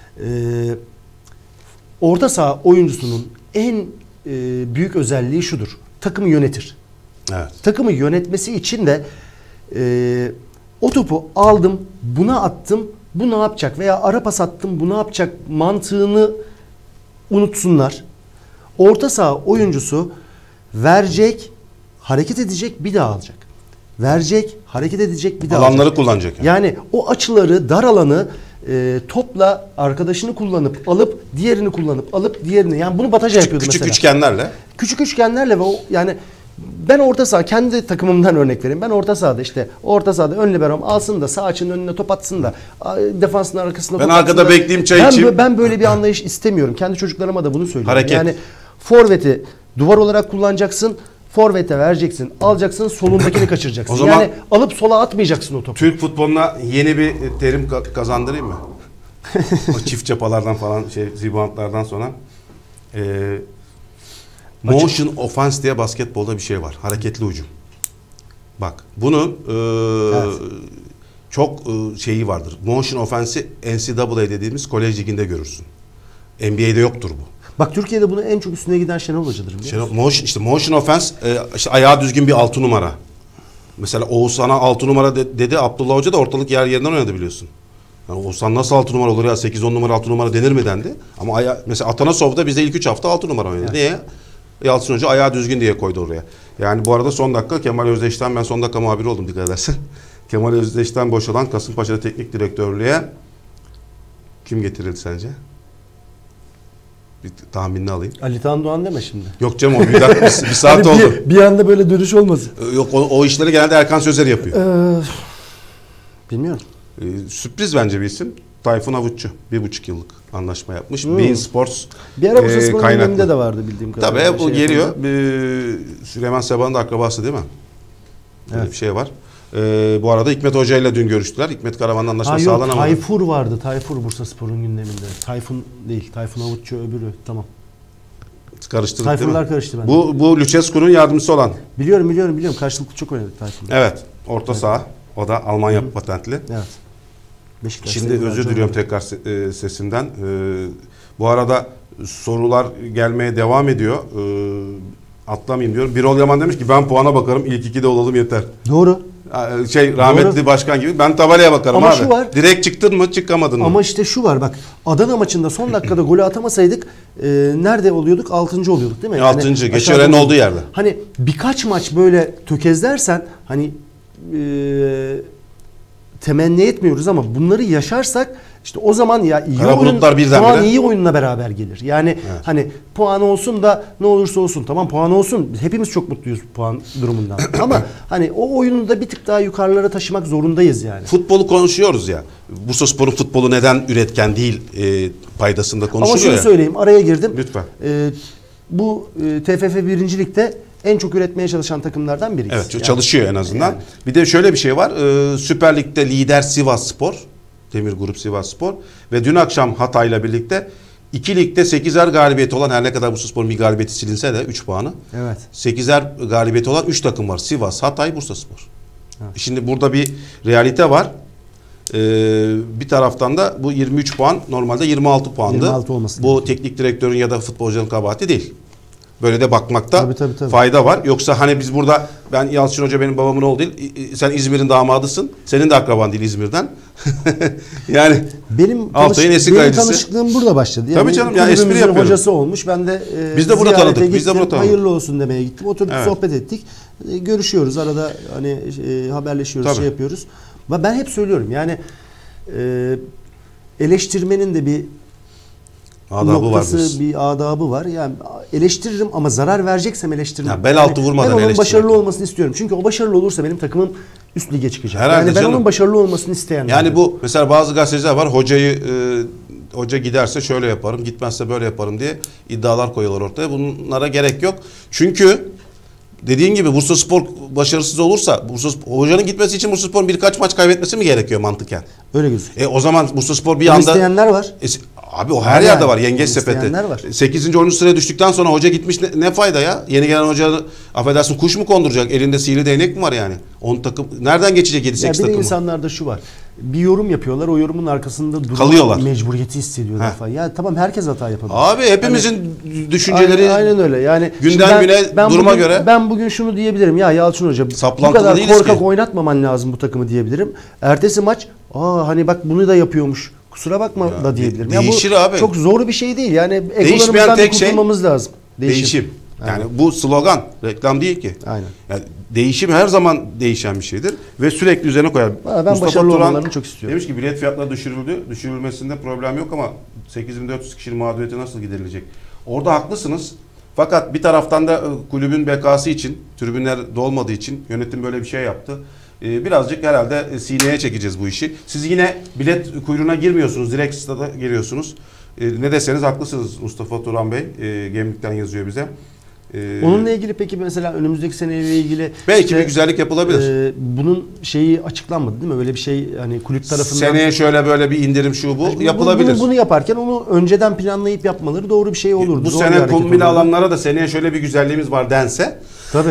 Orta saha oyuncusunun en büyük özelliği şudur. Takımı yönetir. Evet. Takımı yönetmesi için de o topu aldım, buna attım, bu ne yapacak? Veya ara pas attım, bu ne yapacak? Mantığını unutsunlar. Orta saha oyuncusu verecek, hareket edecek, bir daha alacak. Verecek, hareket edecek, bir daha Alanları alacak. kullanacak. Yani o açıları, dar alanı topla arkadaşını kullanıp alıp diğerini kullanıp alıp diğerini, yani bunu Bataja yapıyordu Küçük mesela. üçgenlerle. Küçük üçgenlerle ve o yani ben orta saha kendi takımımdan örnek vereyim. Ben orta sahada işte orta sahada ön liberom alsın da sağ açının önüne top atsın da defansın arkasına Ben top atsın arkada da. bekleyeyim, çay içeyim. Ben böyle bir anlayış istemiyorum. Kendi çocuklarıma da bunu söylüyorum. Hareket. Yani forveti duvar olarak kullanacaksın. Forvete vereceksin. Alacaksın, solundakini kaçıracaksın. O zaman- yani alıp sola atmayacaksın o topu. Türk futboluna yeni bir terim kazandırayım mı? O çift çapalardan falan, reboundlardan sonra. Motion offense diye basketbolda bir şey var. Hareketli hücum. Bak bunun Evet. çok şeyi vardır. Motion offense'i NCAA dediğimiz kolej liginde görürsün. NBA'de yoktur bu. Bak Türkiye'de bunu en çok üstüne giden Şenol Hoca'dır. biliyor musun? Motion offense işte ayağı düzgün bir 6 numara. Mesela Oğuzhan'a 6 numara dedi. Abdullah Hoca da ortalık yerinden oynadı biliyorsun. Yani Oğuzhan nasıl 6 numara olur ya, 8-10 numara 6 numara denir mi dendi. Ama mesela Atanasov'da bizde ilk 3 hafta 6 numara oynadı. Evet. Niye? Yalçın Hoca ayağı düzgün diye koydu oraya. Yani bu arada son dakika Kemal Özdeş'ten, ben son dakika muhabiri oldum dikkat edersen. Kemal Özdeş'ten boşalan Kasımpaşa'da teknik direktörlüğe kim getirildi sence? Bir tahminini alayım. Ali Tan Doğan deme şimdi. Yok canım, o bir dakika, bir saat Hani oldu. bir anda böyle dönüş olmasın. Yok o işleri genelde Erkan Sözer yapıyor. Bilmiyorum. Sürpriz bence bir isim. Tayfun Avutçu 1,5 yıllık anlaşma yapmış. Bein Sports Bir ara Bursaspor'un gündeminde de vardı bildiğim kadarıyla. Tabii bu geliyor. Süleyman Seba'nın da akrabası değil mi? Böyle Evet. bir şey var. Bu arada Hikmet Hoca ile dün görüştüler. Hikmet Karaman'la anlaşma sağlanamadı. Tayfur vardı. Tayfur Bursaspor'un gündeminde. Tayfun değil. Tayfun Avutçu öbürü. Tamam. Karıştırdık Tayfunlar değil mi? karıştı bende. Bu Lucescu'nun yardımcısı olan. Biliyorum. Karşılıklı çok oynadık Tayfun'la. Evet. Orta saha. O da Almanya patentli. Evet. Beşiktaş'ta Şimdi özür diliyorum tekrar sesimden. Bu arada sorular gelmeye devam ediyor. Atlamayayım diyorum. Birol Yaman demiş ki ben puana bakarım. İlk 2'de olalım yeter. Doğru. Rahmetli Doğru. başkan gibi. Ben tabelaya bakarım Ama abi. şu var. Direkt çıktın mı çıkamadın mı? Ama işte şu var bak. Adana maçında son dakikada golü atamasaydık nerede oluyorduk? 6. oluyorduk değil mi? 6. aşağıda Geçören'in oluyorduk. olduğu yerde. Hani birkaç maç böyle tökezlersen hani temenni etmiyoruz ama bunları yaşarsak işte o zaman ya iyi Kara oyun, bulutlar birdenbire. puan iyi oyunla beraber gelir. Yani hani puan olsun da ne olursa olsun tamam puan olsun. Hepimiz çok mutluyuz puan durumundan. Ama hani o oyunu da bir tık daha yukarılara taşımak zorundayız yani. Futbolu konuşuyoruz ya. Bursaspor'un futbolu neden üretken değil paydasında Ama konuşuluyor şunu ya. söyleyeyim araya girdim. Lütfen. Bu TFF 1. Lig'de en çok üretmeye çalışan takımlardan biriyiz. Evet Yani. çalışıyor en azından. Yani. Bir de şöyle bir şey var. Süper Lig'de lider Sivasspor. Demir Grup Sivasspor. Ve dün akşam Hatay'la birlikte 2 ligde 8'er galibiyeti olan her ne kadar Bursaspor'un bir galibiyeti silinse de 3 puanı. Evet. 8'er galibiyeti olan 3 takım var. Sivas, Hatay, Bursaspor. Evet. Şimdi burada bir realite var. Bir taraftan da bu 23 puan normalde 26 puandı. 26 olması bu gerekiyor. teknik direktörün ya da futbolcunun kabahati değil. Böyle de bakmakta Tabii. fayda var. Yoksa hani biz burada ben Yalçın Hoca benim babamın oğlu değil. Sen İzmir'in damadısın. Senin de akraban değil İzmir'den. Yani Benim Altay'ın eski benim kayıcısı. tanışıklığım burada başladı. Tabii canım, ya espri kulübümüzün yapıyorum. hocası olmuş. Ben de Biz de burada ziyarete tanıdık, biz de gittim. burada tanıdık. Hayırlı olsun demeye gittim. Oturduk Evet. sohbet ettik. Görüşüyoruz arada hani haberleşiyoruz, Tabii. şey yapıyoruz. Ve ben hep söylüyorum yani eleştirmenin de bir adabı var noktası, biz. bir adabı var. Yani eleştiririm ama zarar vereceksem eleştirmem. Ya bel altı vurmadan ben onun eleştirmek. başarılı olmasını istiyorum. Çünkü o başarılı olursa benim takımım üst lige çıkacak. Herhalde yani ben canım. onun başarılı olmasını isteyen. Yani bu mesela bazı gazeteciler var hoca giderse şöyle yaparım, gitmezse böyle yaparım diye iddialar koyuyorlar ortaya. Bunlara gerek yok. Çünkü dediğin gibi Bursaspor başarısız olursa hocanın gitmesi için Bursaspor'un birkaç maç kaybetmesi mi gerekiyor mantıken? Öyle gözüküyor. O zaman Bursaspor bir Bunu anda isteyenler var. Abi o her Yani, yerde var yengeç bunu sepeti. isteyenler var. 8. 10. sıraya düştükten sonra hoca gitmiş ne fayda ya? Yeni gelen hoca affedersin kuş mu konduracak? Elinde sihirli değnek mi var yani? 10 takım nereden geçecek 7-8 Ya bir de takımı? insanlarda şu var. Bir yorum yapıyorlar. O yorumun arkasında durma Kalıyorlar. mecburiyeti hissediyorlar falan. Ya tamam herkes hata yapabilir. Abi hepimizin düşünceleri Aynen öyle. Yani günden şimdi güne duruma bugün, göre. Ben bugün şunu diyebilirim. Ya Yalçın Hoca bu Saplantılı kadar değiliz korkak ki. oynatmaman lazım bu takımı diyebilirim. Ertesi maç hani bak bunu da yapıyormuş. Kusura bakma Ya, da diyebilirim. değişir bu abi. çok zor bir şey değil. Yani Değişmeyen egolarımızdan tek bir şey kurtulmamız lazım. Değişim. Yani Aynen. bu slogan, reklam değil ki. Aynen. Yani değişim her zaman değişen bir şeydir ve sürekli üzerine koyar. Ben başarılı olmalarını çok istiyorum. Demiş ki bilet fiyatları düşürüldü. Düşürülmesinde problem yok ama 8.400 kişinin mağduriyeti nasıl giderilecek? Orada haklısınız. Fakat bir taraftan da kulübün bekası için, tribünler dolmadığı için yönetim böyle bir şey yaptı. Birazcık herhalde sineye çekeceğiz bu işi. Siz yine bilet kuyruğuna girmiyorsunuz. Direkt stada giriyorsunuz. Ne deseniz haklısınız Mustafa Turan Bey. Gemlik'ten yazıyor bize. Onunla ilgili peki mesela önümüzdeki seneyle ilgili Belki bir güzellik yapılabilir. Bunun şeyi açıklanmadı değil mi? Öyle bir şey hani kulüp tarafından. Seneye şöyle böyle bir indirim şu bu yapılabilir. Bunu yaparken onu önceden planlayıp yapmaları doğru bir şey olurdu. Bu doğru bir sene hareket kombine olurdu. alanlara da seneye şöyle bir güzelliğimiz var dense Tabii.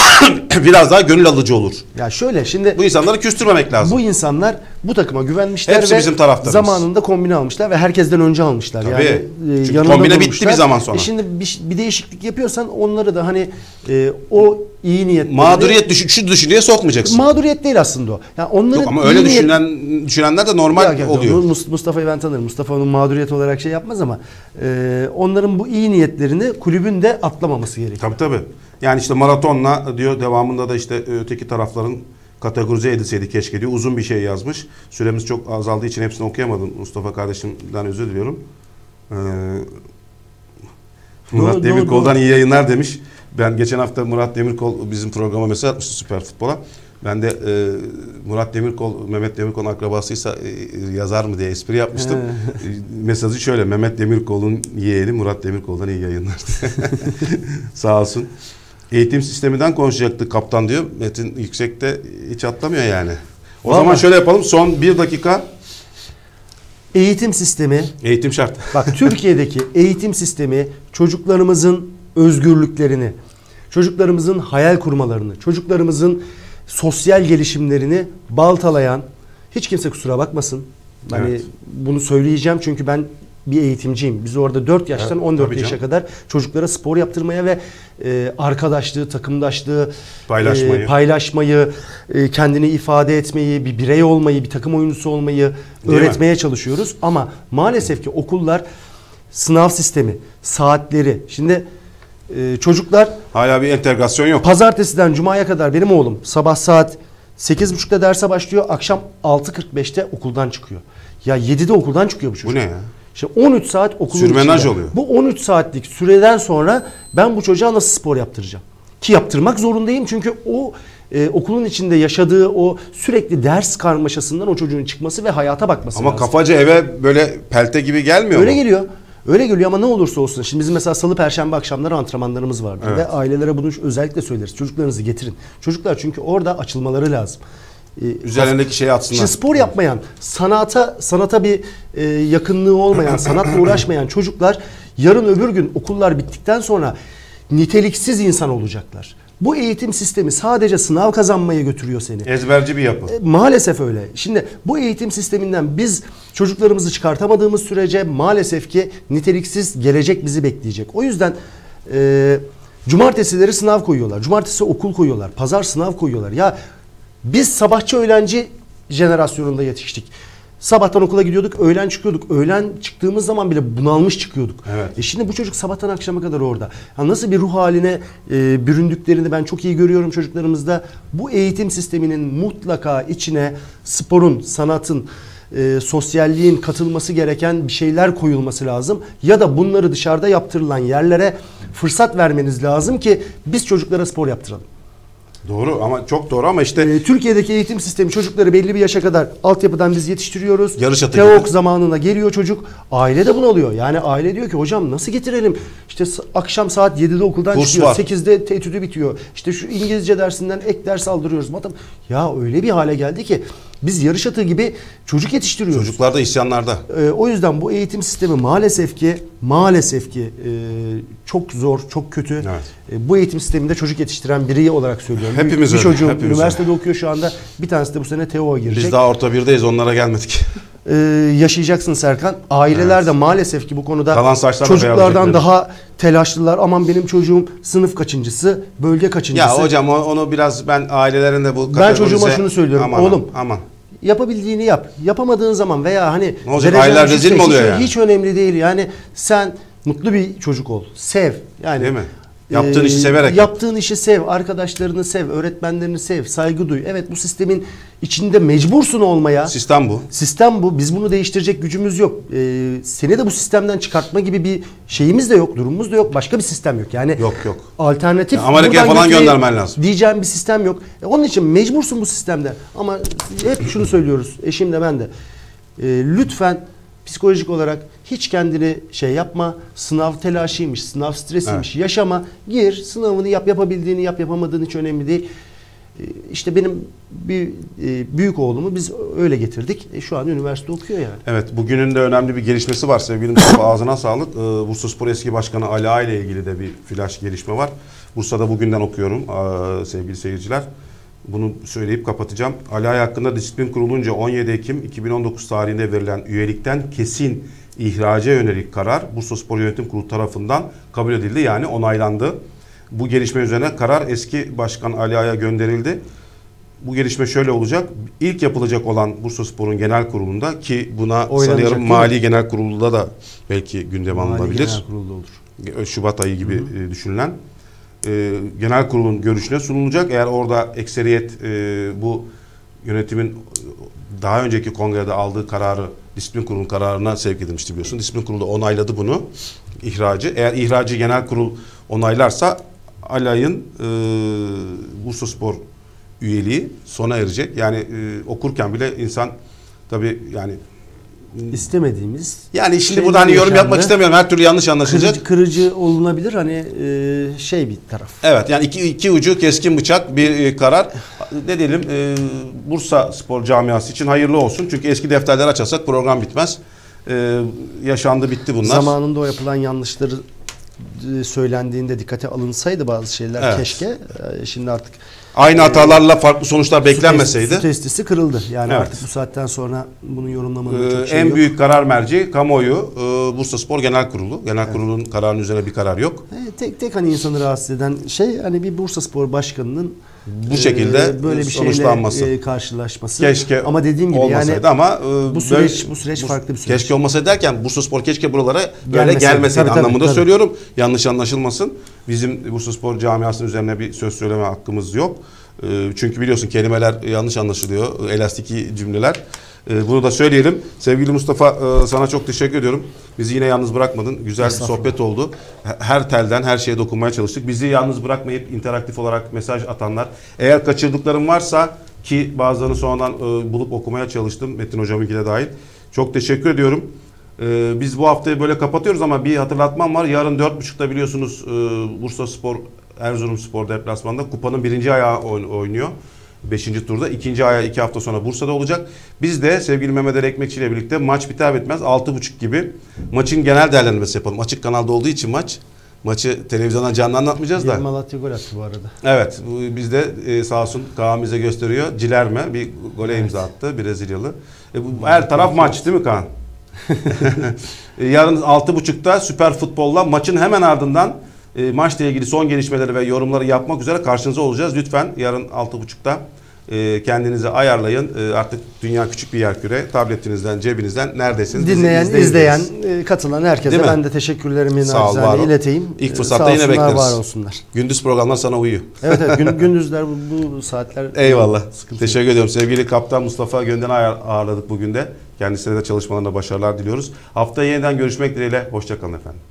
biraz daha gönül alıcı olur. Ya şöyle şimdi Bu insanları küstürmemek lazım. bu insanlar bu takıma güvenmişler Hepsi ve bizim taraftarımız. zamanında kombine almışlar ve herkesten önce almışlar. Tabii. Yani Çünkü yanında kombine bitti durmuşlar. bir zaman sonra. Şimdi bir değişiklik yapıyorsan onları da hani o iyi niyetlerini Şu düşünceye sokmayacaksın. mağduriyet değil aslında o. Yani onların Yok ama öyle iyi niyet- düşünenler de normal Ya, oluyor. Mustafa'yı ben tanırım. Mustafa onun mağduriyet olarak şey yapmaz ama onların bu iyi niyetlerini kulübün de atlamaması gerekiyor. Tabii. Yani işte maratonla diyor devamında da işte öteki tarafların kategorize edilseydi keşke diyor. Uzun bir şey yazmış. Süremiz çok azaldığı için hepsini okuyamadım. Mustafa kardeşimden özür diliyorum. Murat Demirkol'dan iyi yayınlar demiş. Ben geçen hafta Murat Demirkol bizim programa mesaj atmıştı Süper Futbol'a. Ben de Murat Demirkol, Mehmet Demirkol'un akrabasıysa yazar mı diye espri yapmıştım. Mesajı şöyle: Mehmet Demirkol'un yeğeni Murat Demirkol'dan iyi yayınlar. Sağ olsun. Eğitim sisteminden konuşacaktık kaptan diyor. Metin Yüksek'te hiç atlamıyor yani. O zaman şöyle yapalım. Son 1 dakika. Eğitim sistemi. Eğitim şart. Bak, Türkiye'deki eğitim sistemi çocuklarımızın özgürlüklerini, çocuklarımızın hayal kurmalarını, çocuklarımızın sosyal gelişimlerini baltalayan, hiç kimse kusura bakmasın. Hani Evet. bunu söyleyeceğim çünkü ben bir eğitimciyim. Biz orada 4 yaştan 14 yaşa kadar çocuklara spor yaptırmaya ve arkadaşlığı, takımdaşlığı, paylaşmayı, kendini ifade etmeyi, bir birey olmayı, bir takım oyuncusu olmayı öğretmeye çalışıyoruz. Ama maalesef ki okullar sınav sistemi, saatleri. Şimdi çocuklar Hala bir entegrasyon yok. pazartesiden cumaya kadar benim oğlum sabah saat 8.30'da derse başlıyor, akşam 6.45'te okuldan çıkıyor. Ya 7'de okuldan çıkıyor bu çocuk. Bu ne ya? İşte 13 saat okulun Sürmenaj içinde. oluyor. Bu 13 saatlik süreden sonra ben bu çocuğa nasıl spor yaptıracağım? Ki yaptırmak zorundayım çünkü o okulun içinde yaşadığı o sürekli ders karmaşasından o çocuğun çıkması ve hayata bakması Ama lazım. kafaca eve böyle pelte gibi gelmiyor Öyle mu? geliyor. Öyle geliyor ama ne olursa olsun. Şimdi bizim mesela salı, perşembe akşamları antrenmanlarımız vardır. Evet. Ve ailelere bunu özellikle söyleriz. Çocuklarınızı getirin. Çocuklar çünkü orada açılmaları lazım. Üzerindeki şeyi atsınlar. Şimdi spor yapmayan, sanata bir yakınlığı olmayan, sanatla uğraşmayan çocuklar yarın öbür gün okullar bittikten sonra niteliksiz insan olacaklar. Bu eğitim sistemi sadece sınav kazanmaya götürüyor seni. Ezberci bir yapı. Maalesef öyle. Şimdi bu eğitim sisteminden biz çocuklarımızı çıkartamadığımız sürece maalesef ki niteliksiz gelecek bizi bekleyecek. O yüzden cumartesileri sınav koyuyorlar. Cumartesi okul koyuyorlar. Pazar sınav koyuyorlar. Ya biz sabahçı öğlenci jenerasyonunda yetiştik. Sabahtan okula gidiyorduk, öğlen çıkıyorduk. Öğlen çıktığımız zaman bile bunalmış çıkıyorduk. Evet. Şimdi bu çocuk sabahtan akşama kadar orada. Ya nasıl bir ruh haline büründüklerini ben çok iyi görüyorum çocuklarımızda. Bu eğitim sisteminin mutlaka içine sporun, sanatın, sosyalliğin katılması gereken bir şeyler koyulması lazım. Ya da bunları dışarıda yaptırılan yerlere fırsat vermeniz lazım ki biz çocuklara spor yaptıralım. Doğru ama çok doğru ama işte Türkiye'deki eğitim sistemi çocukları belli bir yaşa kadar altyapıdan biz yetiştiriyoruz. Yarış atı Teok gibi. zamanına geliyor çocuk. Aile de bunalıyor. Yani aile diyor ki hocam nasıl getirelim? İşte akşam saat 7'de okuldan Kurs çıkıyor. var. 8'de etüdü bitiyor. İşte şu İngilizce dersinden ek ders aldırıyoruz. Ya öyle bir hale geldi ki biz yarış atı gibi çocuk yetiştiriyoruz. çocuklar da isyanlarda. O yüzden bu eğitim sistemi maalesef ki çok zor, çok kötü. Evet. Bu eğitim sisteminde çocuk yetiştiren biri olarak söylüyorum. Hepimiz bir öyle, çocuğum hepimiz üniversitede okuyor şu anda. Bir tanesi de bu sene TEO'ya girecek. Biz daha orta birdeyiz, onlara gelmedik. Yaşayacaksın Serkan. Aileler de maalesef ki bu konuda Kalan saçlar da çocuklardan beyazlayacak daha telaşlılar. Aman benim çocuğum sınıf kaçıncısı, bölge kaçıncısı. Ya hocam onu biraz ben ailelerin de bu Ben çocuğuma şunu söylüyorum. Oğlum, aman. yapabildiğini yap. Yapamadığın zaman veya hani Ne olacak, derecen aileler düşükse rezil mi oluyor yani? Hiç önemli değil. Yani sen mutlu bir çocuk ol. Sev. Yani Değil mi? Yaptığın işi severek. Yaptığın işi sev, arkadaşlarını sev, öğretmenlerini sev, saygı duy. Evet, bu sistemin içinde mecbursun olmaya. Sistem bu. Sistem bu. Biz bunu değiştirecek gücümüz yok. Seni de bu sistemden çıkartma gibi bir şeyimiz de yok, durumumuz da yok. Başka bir sistem yok. Yani Yok. alternatif. Ya Amerika'ya buradan falan götüreyim göndermen lazım. diyeceğim bir sistem yok. Onun için mecbursun bu sistemde. Ama hep şunu söylüyoruz. Eşim de ben de. Lütfen psikolojik olarak hiç kendini şey yapma. Sınav telaşıymış, sınav stresiymiş. Evet. Yaşama. Gir, sınavını yap, yapabildiğini yap, yapamadığın hiç önemli değil. İşte benim bir büyük oğlumu biz öyle getirdik. Şu an üniversite okuyor yani. Evet, bugünün de önemli bir gelişmesi var sevgili Mustafa, ağzına sağlık. Bursaspor eski başkanı Ali Ağa ile ilgili de bir flash gelişme var. Bursa'da bugünden okuyorum sevgili seyirciler. Bunu söyleyip kapatacağım. Ali Ağa hakkında disiplin kurulunca 17 Ekim 2019 tarihinde verilen üyelikten kesin ihraca yönelik karar Bursaspor Yönetim Kurulu tarafından kabul edildi, yani onaylandı. Bu gelişme üzerine karar eski başkan Ali Ağa'ya gönderildi. Bu gelişme şöyle olacak. İlk yapılacak olan Bursaspor'un genel kurulunda, ki buna sanıyorum Mali Genel Kurulu'da da belki gündeme alınabilir. Genel kurulda olur. Şubat ayı gibi düşünülen. Genel kurulun görüşüne sunulacak. Eğer orada ekseriyet bu yönetimin daha önceki kongrede aldığı kararı disiplin kurulunun kararına sevk edilmişti biliyorsun. Disiplin kurulu da onayladı bunu. İhracı. Eğer ihracı genel kurul onaylarsa Alay'ın Bursaspor üyeliği sona erecek. Yani okurken bile insan tabii yani istemediğimiz. Yani şimdi burada hani yorum yapmak istemiyorum. Her türlü yanlış anlaşılacak. Kırıcı olunabilir hani şey bir taraf. Evet yani iki ucu keskin bıçak bir karar. Ne diyelim Bursa Spor camiası için hayırlı olsun. Çünkü eski defterleri açarsak program bitmez. Yaşandı bitti bunlar. Zamanında o yapılan yanlışları söylendiğinde dikkate alınsaydı bazı şeyler evet. Keşke. Şimdi artık aynı hatalarla farklı sonuçlar beklenmeseydi. Su testisi kırıldı. Yani evet. Artık bu saatten sonra bunun yorumlamanın çok en büyük karar merci kamuoyu Bursa Spor Genel Kurulu. Genel Kurulun kararının üzerine bir karar yok. Tek hani insanı rahatsız eden şey hani bir Bursa Spor Başkanı'nın bu şekilde böyle bir şeyle karşılaşması. Keşke ama dediğim gibi yani ama bu süreç farklı bir süreç. Keşke olmasaydı derken Bursa Spor keşke buralara böyle gelmeseydi tabii, anlamında tabii. söylüyorum. Yanlış anlaşılmasın. Bizim Bursa Spor camiasının üzerine bir söz söyleme hakkımız yok. Çünkü biliyorsun kelimeler yanlış anlaşılıyor. Elastiki cümleler. Bunu da söyleyelim. Sevgili Mustafa sana çok teşekkür ediyorum. Bizi yine yalnız bırakmadın. Güzel bir sohbet oldu. Her telden her şeye dokunmaya çalıştık. Bizi yalnız bırakmayıp interaktif olarak mesaj atanlar. Eğer kaçırdıklarım varsa ki bazılarını sonradan bulup okumaya çalıştım. Metin hocamınki de dahil. Çok teşekkür ediyorum. Biz bu haftayı böyle kapatıyoruz ama bir hatırlatmam var. Yarın 4.30'da biliyorsunuz Bursa Spor Erzurumspor deplasmanda kupanın 1. ayağı oynuyor. 5. turda. 2. ayağı 2 hafta sonra Bursa'da olacak. Biz de sevgili Mehmet Ali Ekmekçi ile birlikte maç biter bitmez 6.30 gibi maçın genel değerlendirmesi yapalım. Açık kanalda olduğu için maçı televizyondan canlı anlatmayacağız da. Malatya gol attı bu arada. Evet. Biz de sağ olsun Kaan bize gösteriyor. Cilerme bir gole imza attı. Brezilyalı. Her taraf maç değil mi Kaan? Yarın 6.30'da Süper Futbol'la maçın hemen ardından maçla ilgili son gelişmeleri ve yorumları yapmak üzere karşınıza olacağız. Lütfen yarın 6.30'da kendinizi ayarlayın. Artık dünya küçük bir yerküre. Tabletinizden, cebinizden neredesiniz? Dinleyen, izleyen, katılan herkese ben de teşekkürlerimi nacizane ileteyim. İlk fırsatta yine bekleriz. Var olsunlar. Gündüz programlar sana uyuyor. Evet gündüzler bu saatler. Eyvallah. Teşekkür ediyorum. Sevgili Kaptan Mustafa Gönden'i ağırladık bugün de. Kendisine de çalışmalarına başarılar diliyoruz. Haftaya yeniden görüşmek dileğiyle. Hoşça kalın efendim.